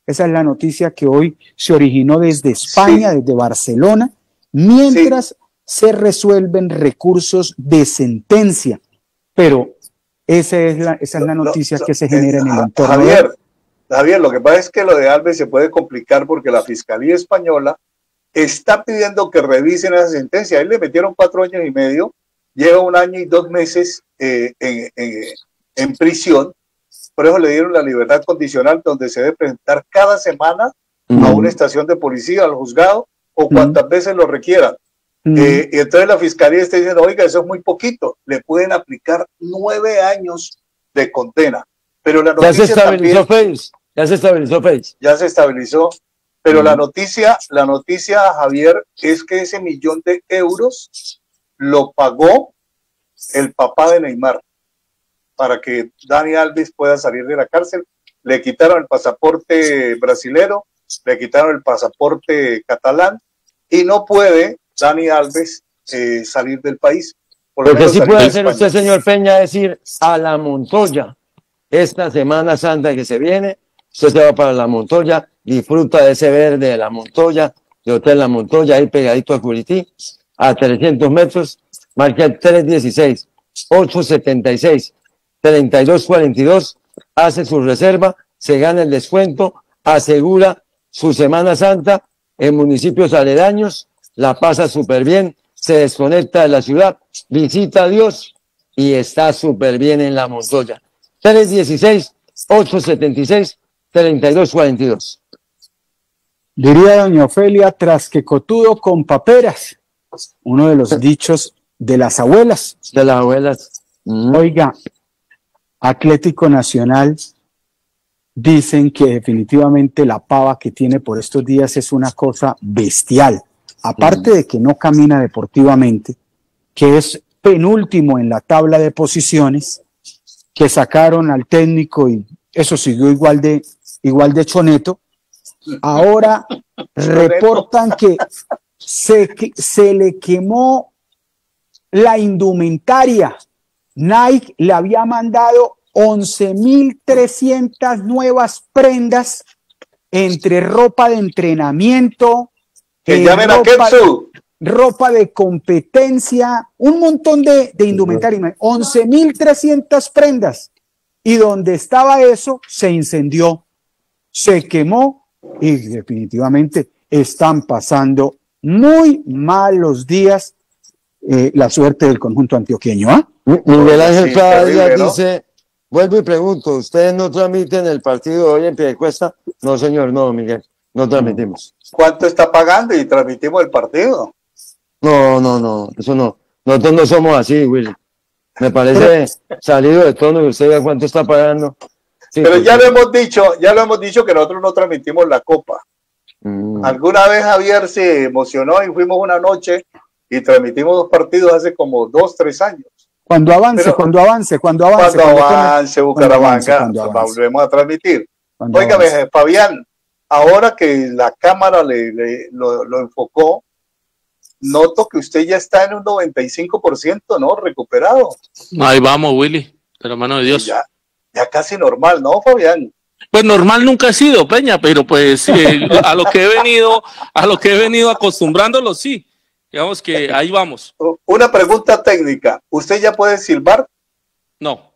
Esa es la noticia que hoy se originó desde España, sí. desde Barcelona, mientras sí. se resuelven recursos de sentencia. Pero esa es la, esa es la noticia lo, que se genera eh, en el entorno. Javier, Javier, lo que pasa es que lo de Alves se puede complicar porque la Fiscalía Española está pidiendo que revisen esa sentencia. A él le metieron cuatro años y medio, lleva un año y dos meses eh, en, en, en prisión. Por eso le dieron la libertad condicional, donde se debe presentar cada semana uh-huh. a una estación de policía, al juzgado, o cuantas uh-huh. veces lo requieran. Uh-huh. Eh, y entonces la Fiscalía está diciendo, oiga, eso es muy poquito, le pueden aplicar nueve años de condena. Pero la noticia ya se estabilizó también, Face, ya se estabilizó Face. Ya se estabilizó. Pero uh-huh. la noticia, la noticia, Javier, es que ese millón de euros lo pagó el papá de Neymar para que Dani Alves pueda salir de la cárcel. Le quitaron el pasaporte brasilero, le quitaron el pasaporte catalán y no puede Dani Alves eh, salir del país. Por lo que sí puede hacer usted, señor Peña, decir a la Montoya, esta Semana Santa que se viene, usted se va para la Montoya, disfruta de ese verde de la Montoya, de Hotel La Montoya, ahí pegadito a Curití, a trescientos metros, marca tres dieciséis, ocho setenta y seis, treinta y dos cuarenta y dos, hace su reserva, se gana el descuento, asegura su Semana Santa en municipios aledaños, la pasa súper bien, se desconecta de la ciudad, visita a Dios y está súper bien en la Montoya. tres dieciséis, ocho setenta y seis, treinta y dos cuarenta y dos. Diría doña Ofelia, tras que cotudo con paperas, uno de los dichos de las abuelas. De las abuelas. Mm. Oiga, Atlético Nacional dicen que definitivamente la pava que tiene por estos días es una cosa bestial. Aparte mm. de que no camina deportivamente, que es penúltimo en la tabla de posiciones, que sacaron al técnico y eso siguió igual de, igual de choneto. Ahora reportan que se, se le quemó la indumentaria. Nike le había mandado once mil trescientas nuevas prendas entre ropa de entrenamiento, que eh, llamen ropa, a Kenzo. ropa de competencia, un montón de, de indumentaria, once mil trescientas prendas. Y donde estaba eso, se incendió, se quemó y definitivamente están pasando muy malos días eh, la suerte del conjunto antioqueño. ¿Ah? ¿eh? Miguel Ángel cada día dice, vuelvo y pregunto, ¿ustedes no transmiten el partido hoy en Piedecuesta? No, señor, no, Miguel, no transmitimos. ¿Cuánto está pagando y transmitimos el partido? No, no, no, eso no. Nosotros no somos así, Willy. Me parece salido de tono que usted vea cuánto está pagando. Sí, pero ya lo hemos dicho, ya lo hemos dicho que nosotros no transmitimos la Copa. Mm. Alguna vez Javier se emocionó y fuimos una noche y transmitimos dos partidos hace como dos, tres años. Cuando avance, pero, cuando avance, cuando avance. Cuando, cuando avance Bucaramanga, volvemos a transmitir. Óigame, Fabián, ahora que la cámara le, le, lo, lo enfocó, noto que usted ya está en un noventa y cinco por ciento, ¿no? Recuperado. Ahí vamos, Willy, de la mano de Dios. Ya, ya casi normal, ¿no, Fabián? Pues normal nunca he sido, Peña, pero pues eh, a lo que he venido, a lo que he venido acostumbrándolo, sí. Digamos que ahí vamos. Una pregunta técnica. ¿Usted ya puede silbar? No.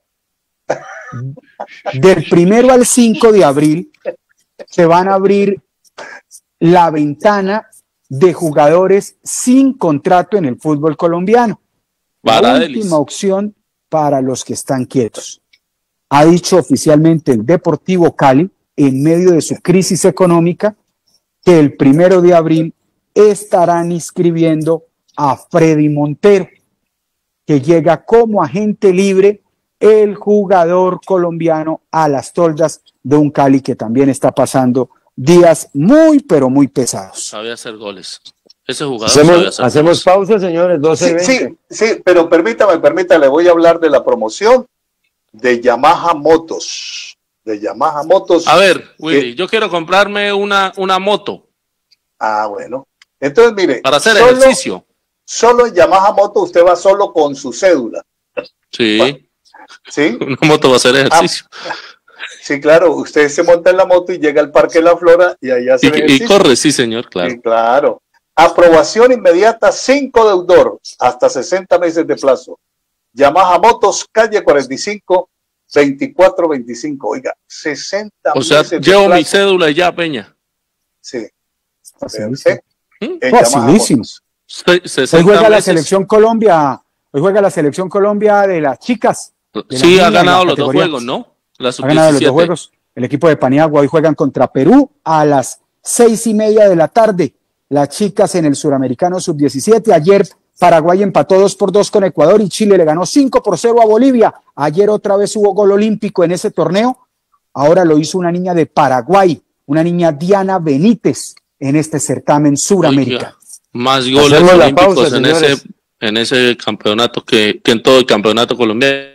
Del primero al cinco de abril se van a abrir la ventana de jugadores sin contrato en el fútbol colombiano. La última opción para los que están quietos. Ha dicho oficialmente el Deportivo Cali, en medio de su crisis económica, que el primero de abril estarán inscribiendo a Freddy Montero, que llega como agente libre, el jugador colombiano a las toldas de un Cali que también está pasando días muy, pero muy pesados. Sabe hacer goles. Ese jugador hacemos, sabe hacer hacemos goles. pausa, señores, doce y sí, veinte. sí, sí, pero permítame, permítame, le voy a hablar de la promoción de Yamaha Motos. De Yamaha Motos. A ver, Willy, eh, yo quiero comprarme una, una moto. Ah, bueno. Entonces, mire. Para hacer solo, ejercicio. Solo en Yamaha Moto usted va solo con su cédula. Sí. ¿Sí? Una moto va a hacer ejercicio. Ah, Sí, claro, usted se monta en la moto y llega al Parque La Flora y ahí hace y, y corre, sí, señor, claro. Sí, claro. Aprobación inmediata sin codeudor, hasta sesenta meses de plazo. Yamaha Motos, calle cuarenta y cinco, veinticuatro veinticinco. Oiga, sesenta o sea, meses llevo de plazo. mi cédula ya, Peña. Sí. Facilísimo. ¿Eh? Facilísimo. Hoy juega la selección Colombia, hoy juega la selección Colombia de las chicas. De sí, la ha ganado los dos categoría. juegos, ¿no? La Ha ganado los dos juegos. El equipo de Paniagua hoy juegan contra Perú a las seis y media de la tarde. Las chicas en el Suramericano sub diecisiete. Ayer Paraguay empató dos por dos con Ecuador y Chile le ganó cinco por cero a Bolivia. Ayer otra vez hubo gol olímpico en ese torneo. Ahora lo hizo una niña de Paraguay, una niña Diana Benítez en este certamen Suramérica. Más goles Hacemos la olímpicos pausa, en, señores. ese, en ese campeonato que, que en todo el campeonato colombiano.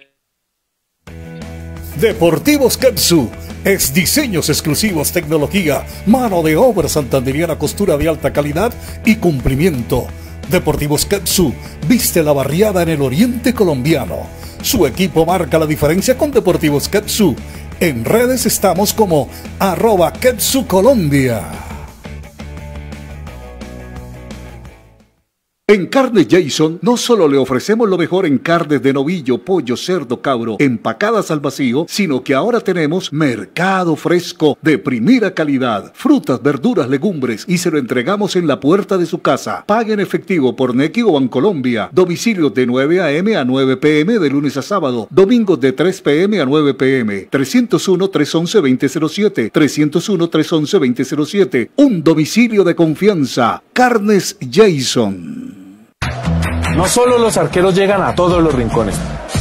Deportivos Ketsu es diseños exclusivos, tecnología, mano de obra santanderiana, costura de alta calidad y cumplimiento. Deportivos Ketsu viste la barriada en el oriente colombiano. Su equipo marca la diferencia con Deportivos Ketsu. En redes estamos como arroba Ketsu Colombia. En Carnes Jason no solo le ofrecemos lo mejor en carnes de novillo, pollo, cerdo, cabro, empacadas al vacío, sino que ahora tenemos mercado fresco de primera calidad, frutas, verduras, legumbres y se lo entregamos en la puerta de su casa. Pague en efectivo por Nequi o Bancolombia. Domicilios de nueve a eme a nueve pe eme de lunes a sábado. Domingos de tres pe eme a nueve pe eme. tres cero uno, tres once, veinte cero siete. tres cero uno, tres once, veinte cero siete. Un domicilio de confianza. Carnes Jason. No solo los arqueros llegan a todos los rincones.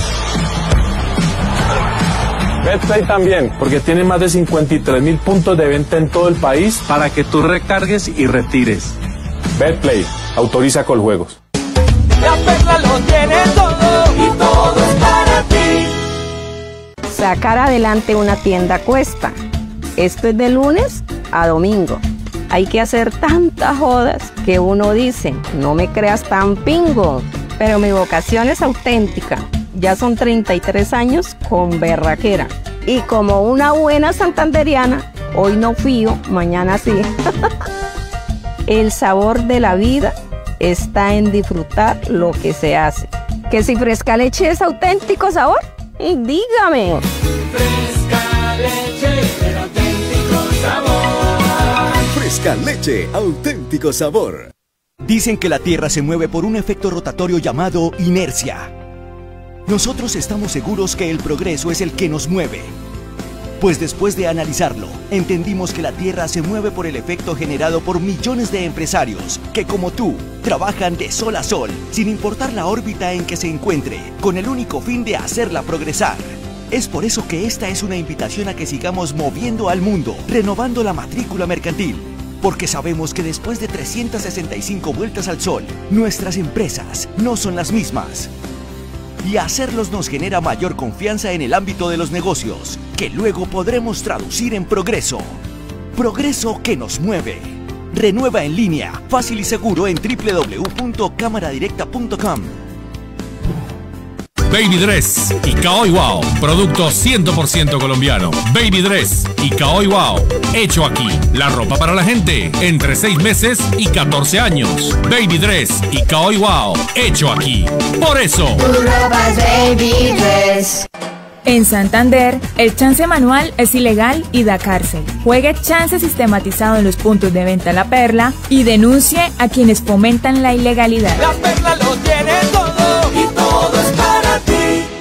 Betplay también, porque tiene más de cincuenta y tres mil puntos de venta en todo el país para que tú recargues y retires. Betplay, autoriza Coljuegos. La Perla lo tiene todo y todo es para ti. Sacar adelante una tienda cuesta. Esto es de lunes a domingo. Hay que hacer tantas jodas que uno dice, no me creas tan pingo, pero mi vocación es auténtica. Ya son treinta y tres años con berraquera. Y como una buena santanderiana, hoy no fío, mañana sí. El sabor de la vida está en disfrutar lo que se hace. ¿Que si Fresca Leche es auténtico sabor? Dígame. Fresca Leche, el auténtico sabor. Fresca Leche, auténtico sabor. Dicen que la Tierra se mueve por un efecto rotatorio llamado inercia. Nosotros estamos seguros que el progreso es el que nos mueve. Pues después de analizarlo, entendimos que la Tierra se mueve por el efecto generado por millones de empresarios que, como tú, trabajan de sol a sol, sin importar la órbita en que se encuentre, con el único fin de hacerla progresar. Es por eso que esta es una invitación a que sigamos moviendo al mundo, renovando la matrícula mercantil. Porque sabemos que después de trescientas sesenta y cinco vueltas al sol, nuestras empresas no son las mismas. Y hacerlos nos genera mayor confianza en el ámbito de los negocios, que luego podremos traducir en progreso. Progreso que nos mueve. Renueva en línea, fácil y seguro en doble u doble u doble u punto cámara directa punto com. Baby Dress y Caoy Wow, producto cien por ciento colombiano. Baby Dress y Caoy Wow, hecho aquí. La ropa para la gente entre seis meses y catorce años. Baby Dress y Caoy Wow, hecho aquí. Por eso. Tu ropa es Baby Dress. En Santander, el chance manual es ilegal y da cárcel. Juegue chance sistematizado en los puntos de venta La Perla y denuncie a quienes fomentan la ilegalidad. La Perla lo tiene todo y todo es para ti.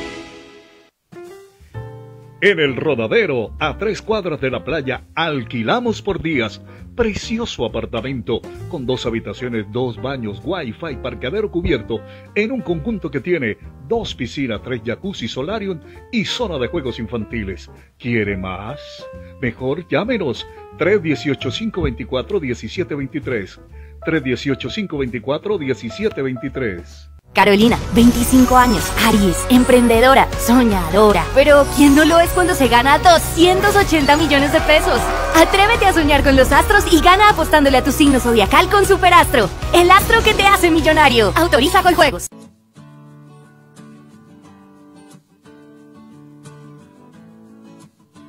En el Rodadero, a tres cuadras de la playa, alquilamos por días. Precioso apartamento con dos habitaciones, dos baños, wifi, parqueadero cubierto, en un conjunto que tiene dos piscinas, tres jacuzzi, solarium y zona de juegos infantiles. ¿Quiere más? Mejor llámenos tres uno ocho, cinco dos cuatro, uno siete dos tres. tres uno ocho, cinco dos cuatro, uno siete dos tres. Carolina, veinticinco años, Aries, emprendedora, soñadora. Pero ¿quién no lo es cuando se gana doscientos ochenta millones de pesos? Atrévete a soñar con los astros y gana apostándole a tu signo zodiacal con Superastro, el astro que te hace millonario. Autoriza Coljuegos.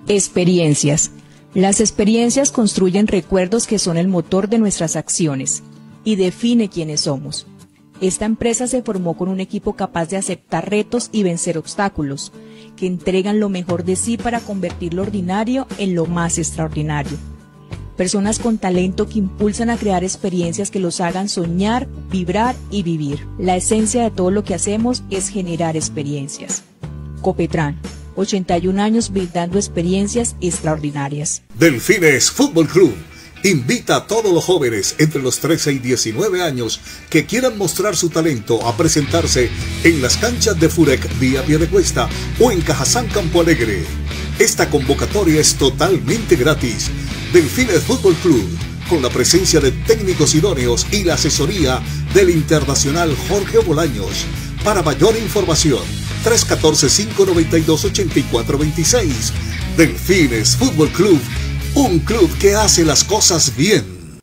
Experiencias. Las experiencias construyen recuerdos que son el motor de nuestras acciones y define quiénes somos. Esta empresa se formó con un equipo capaz de aceptar retos y vencer obstáculos, que entregan lo mejor de sí para convertir lo ordinario en lo más extraordinario. Personas con talento que impulsan a crear experiencias que los hagan soñar, vibrar y vivir. La esencia de todo lo que hacemos es generar experiencias. Copetran, ochenta y un años brindando experiencias extraordinarias. Delfines Fútbol Club invita a todos los jóvenes entre los trece y diecinueve años que quieran mostrar su talento a presentarse en las canchas de Furec vía Piedecuesta o en Cajazán Campo Alegre. Esta convocatoria es totalmente gratis. Delfines Fútbol Club, con la presencia de técnicos idóneos y la asesoría del internacional Jorge Bolaños. Para mayor información, tres uno cuatro, cinco nueve dos, ocho cuatro dos seis. Delfines Fútbol Club, un club que hace las cosas bien.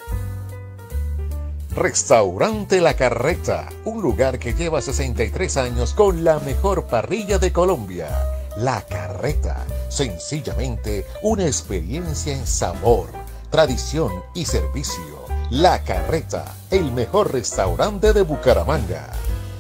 Restaurante La Carreta, un lugar que lleva sesenta y tres años con la mejor parrilla de Colombia. La Carreta, sencillamente una experiencia en sabor, tradición y servicio. La Carreta, el mejor restaurante de Bucaramanga.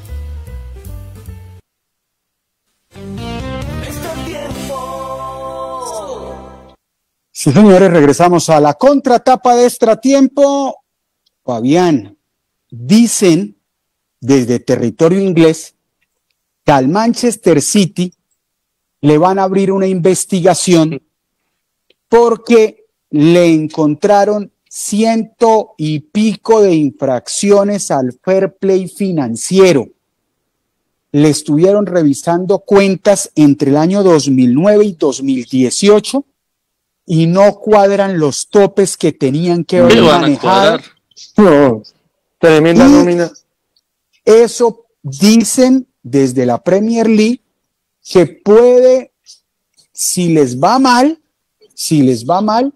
Sí, señores, regresamos a la contratapa de Extratiempo. Fabián, dicen desde territorio inglés que al Manchester City le van a abrir una investigación porque le encontraron ciento y pico de infracciones al fair play financiero. Le estuvieron revisando cuentas entre el año dos mil nueve y dos mil dieciocho y no cuadran los topes que tenían que haber manejado. No, tremenda y nómina. Eso dicen desde la Premier League que puede, si les va mal, si les va mal,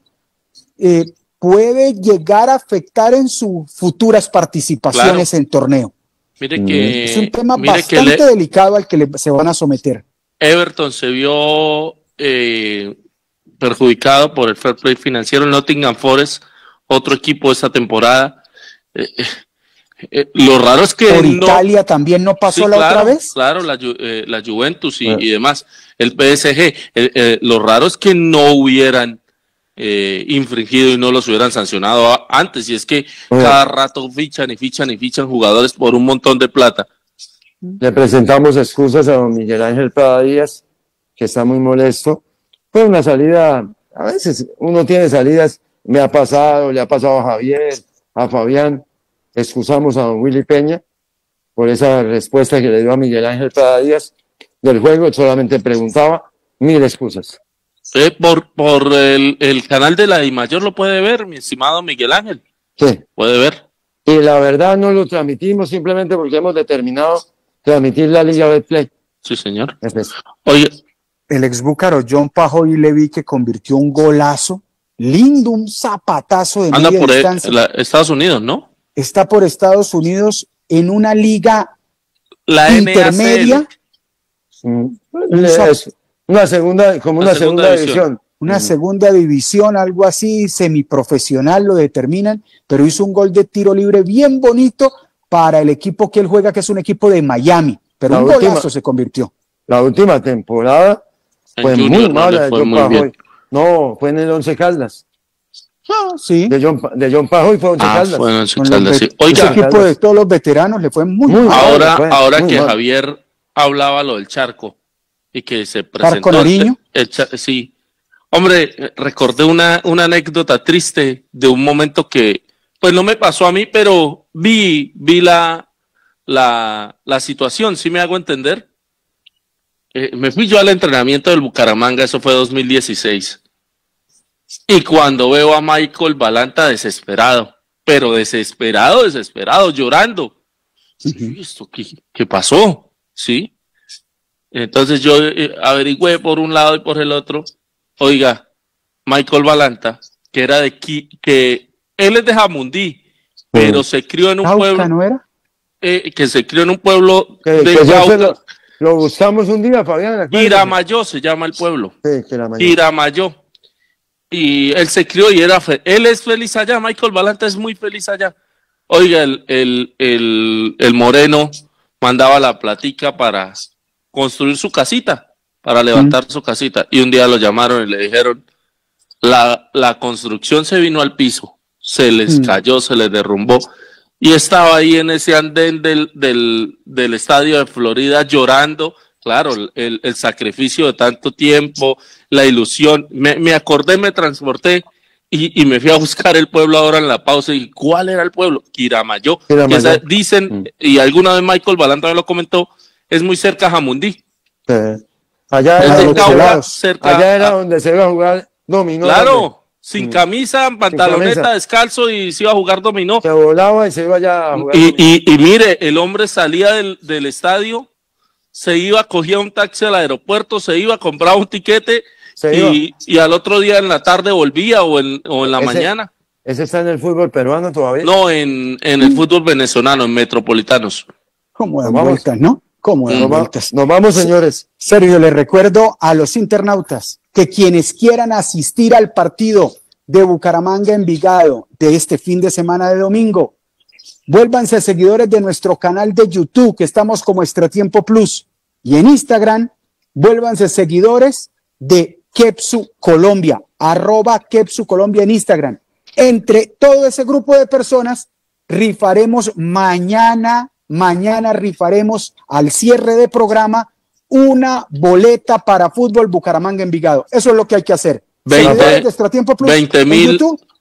eh, puede llegar a afectar en sus futuras participaciones claro. en torneo. Mire que es un tema mire bastante que le, delicado al que le, se van a someter. Everton se vio eh, perjudicado por el fair play financiero. Nottingham Forest, otro equipo de esta temporada. Eh, eh, eh, lo raro es que por no, Italia también no pasó sí, la claro, otra vez. Claro, la, eh, la Juventus y, y demás, el P S G. Eh, eh, lo raro es que no hubieran eh, infringido y no los hubieran sancionado a, antes. Y es que bueno. cada rato fichan y fichan y fichan jugadores por un montón de plata. Le presentamos excusas a don Miguel Ángel Prada Díaz, que está muy molesto. Fue una salida, a veces uno tiene salidas, me ha pasado, le ha pasado a Javier, a Fabián. Excusamos a don Willy Peña por esa respuesta que le dio a Miguel Ángel Prada Díaz del juego. Solamente preguntaba, mil excusas. Eh, por por el, el canal de la DIMAYOR lo puede ver, mi estimado Miguel Ángel. Sí. Puede ver. Y la verdad no lo transmitimos simplemente porque hemos determinado transmitir la Liga Betplay. Sí, señor. Es eso. Oye, el ex búcaro John Pajoy le vi que convirtió un golazo lindo, un zapatazo de anda media por distancia. El, la, Estados Unidos, ¿no? Está por Estados Unidos en una liga la intermedia. Mm. Es una segunda, como una, una segunda, segunda división. división. Una mm. segunda división, algo así, semiprofesional lo determinan, pero hizo un gol de tiro libre bien bonito para el equipo que él juega, que es un equipo de Miami, pero la un última, golazo se convirtió. La última temporada fue Junior, muy no mala de fue John muy Pajoy. bien. No, fue en el Once Caldas. Ah, sí. De John, de John Pajoy fue Once ah, Caldas. Fue Once Caldas, sí. Oiga, ese equipo de todos los veteranos le fue muy, muy mal. Ahora, fue, ahora muy que mal. Javier hablaba lo del charco y que se presentó. Charco Nariño. El, el, sí. Hombre, recordé una, una anécdota triste de un momento que, pues no me pasó a mí, pero vi, vi la, la, la situación, ¿sí me hago entender? Eh, me fui yo al entrenamiento del Bucaramanga, eso fue dos mil dieciséis. Y cuando veo a Michael Balanta desesperado, pero desesperado, desesperado, llorando. Uh-huh. ¿Esto qué, qué pasó? ¿Sí? Entonces yo eh, averigüé por un lado y por el otro. Oiga, Michael Balanta, que era de Qui, que él es de Jamundí, uh-huh. pero se crió en un Cauca, pueblo. ¿no era? Eh, que se crió en un pueblo que, de que Cauca. Lo, Lo buscamos un día, Fabián. Quiramayo se llama el pueblo. Sí, Quiramayo. Quiramayo. Y él se crió y era fe él es feliz allá. Michael Balanta es muy feliz allá. Oiga, el, el, el, el Moreno mandaba la platica para construir su casita, para levantar mm. su casita. Y un día lo llamaron y le dijeron, la, la construcción se vino al piso, se les mm. cayó, se les derrumbó. Y estaba ahí en ese andén del, del, del estadio de Florida llorando. Claro, el, el sacrificio de tanto tiempo, la ilusión. Me, me acordé, me transporté y, y me fui a buscar el pueblo ahora en la pausa. ¿Y cuál era el pueblo? Quiramayo. Quiramayo. Esa, dicen, mm. y alguna vez Michael Balanta me lo comentó, es muy cerca a Jamundí. Sí. Allá, era donde, Caura, cerca, allá era donde se iba a jugar dominó. Claro. Donde... Sin camisa, pantaloneta, sin camisa. Descalzo y se iba a jugar dominó. Se volaba y se iba ya a jugar. Y, y, y mire, el hombre salía del, del estadio, se iba, cogía un taxi al aeropuerto, se iba, compraba un tiquete y, y al otro día en la tarde volvía o en, o en la ese, mañana. ¿Ese está en el fútbol peruano todavía? No, en, en el fútbol venezolano, en Metropolitanos. ¿Cómo de vueltas, no? ¿Cómo de nos, vueltas? Va, nos vamos, señores. Sergio, les recuerdo a los internautas que quienes quieran asistir al partido de Bucaramanga-Envigado de este fin de semana de domingo, vuélvanse seguidores de nuestro canal de YouTube, que estamos como Extratiempo Plus, y en Instagram, vuélvanse seguidores de Kepsu Colombia, arroba Kepsu Colombia en Instagram. Entre todo ese grupo de personas, rifaremos mañana, mañana rifaremos al cierre de programa una boleta para fútbol Bucaramanga-Envigado. Eso es lo que hay que hacer. veinte mil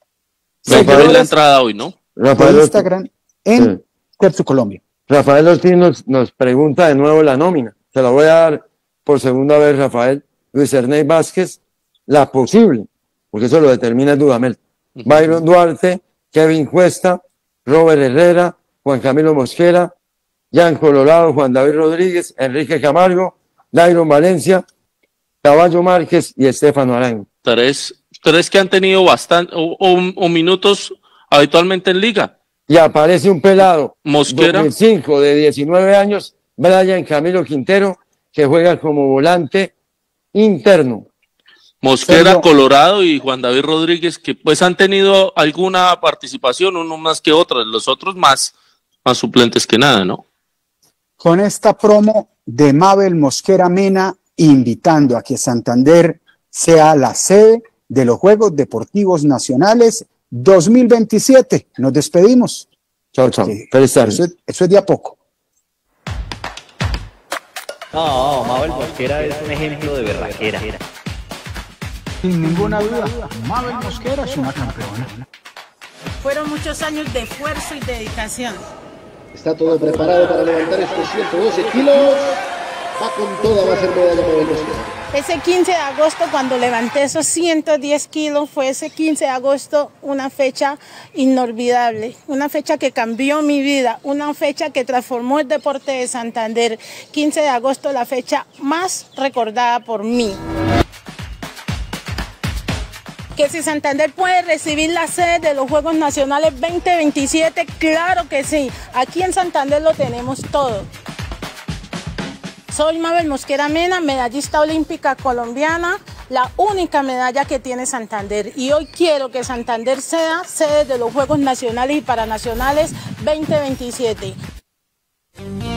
la entrada hoy, ¿no? Rafael en Instagram, en sí. Kepsu Colombia. Rafael Ortiz nos, nos pregunta de nuevo la nómina. Se la voy a dar por segunda vez, Rafael. Luis Ernest Vázquez, la posible, porque eso lo determina Dudamel. Uh-huh. Byron Duarte, Kevin Cuesta, Robert Herrera, Juan Camilo Mosquera, Jan Colorado, Juan David Rodríguez, Enrique Camargo, Dairon Valencia, Caballo Márquez y Estefano Arango. Tres, tres que han tenido bastante o, o, o minutos habitualmente en liga. Y aparece un pelado, Mosquera, dos mil cinco, de diecinueve años, Brian Camilo Quintero, que juega como volante interno. Mosquera, Pero, Colorado y Juan David Rodríguez, que pues han tenido alguna participación, uno más que otros, los otros más, más suplentes que nada, ¿no? Con esta promo de Mabel Mosquera Mena, invitando a que Santander sea la sede de los Juegos Deportivos Nacionales dos mil veintisiete. Nos despedimos. Chao, chao. Sí, eso, es, eso es de a poco. No, Mabel Mosquera es un ejemplo de berraquera. Sin ninguna duda, Mabel Mosquera es una campeona. Fueron muchos años de esfuerzo y dedicación. Está todo preparado para levantar estos ciento doce kilos. Va con toda, va a ser medalla Mabel Mosquera. Ese quince de agosto, cuando levanté esos ciento diez kilos, fue ese quince de agosto una fecha inolvidable, una fecha que cambió mi vida, una fecha que transformó el deporte de Santander. quince de agosto, la fecha más recordada por mí. Que si Santander puede recibir la sede de los Juegos Nacionales veinte veintisiete, claro que sí. Aquí en Santander lo tenemos todo. Soy Mabel Mosquera Mena, medallista olímpica colombiana, la única medalla que tiene Santander. Y hoy quiero que Santander sea sede de los Juegos Nacionales y Paranacionales veinte veintisiete.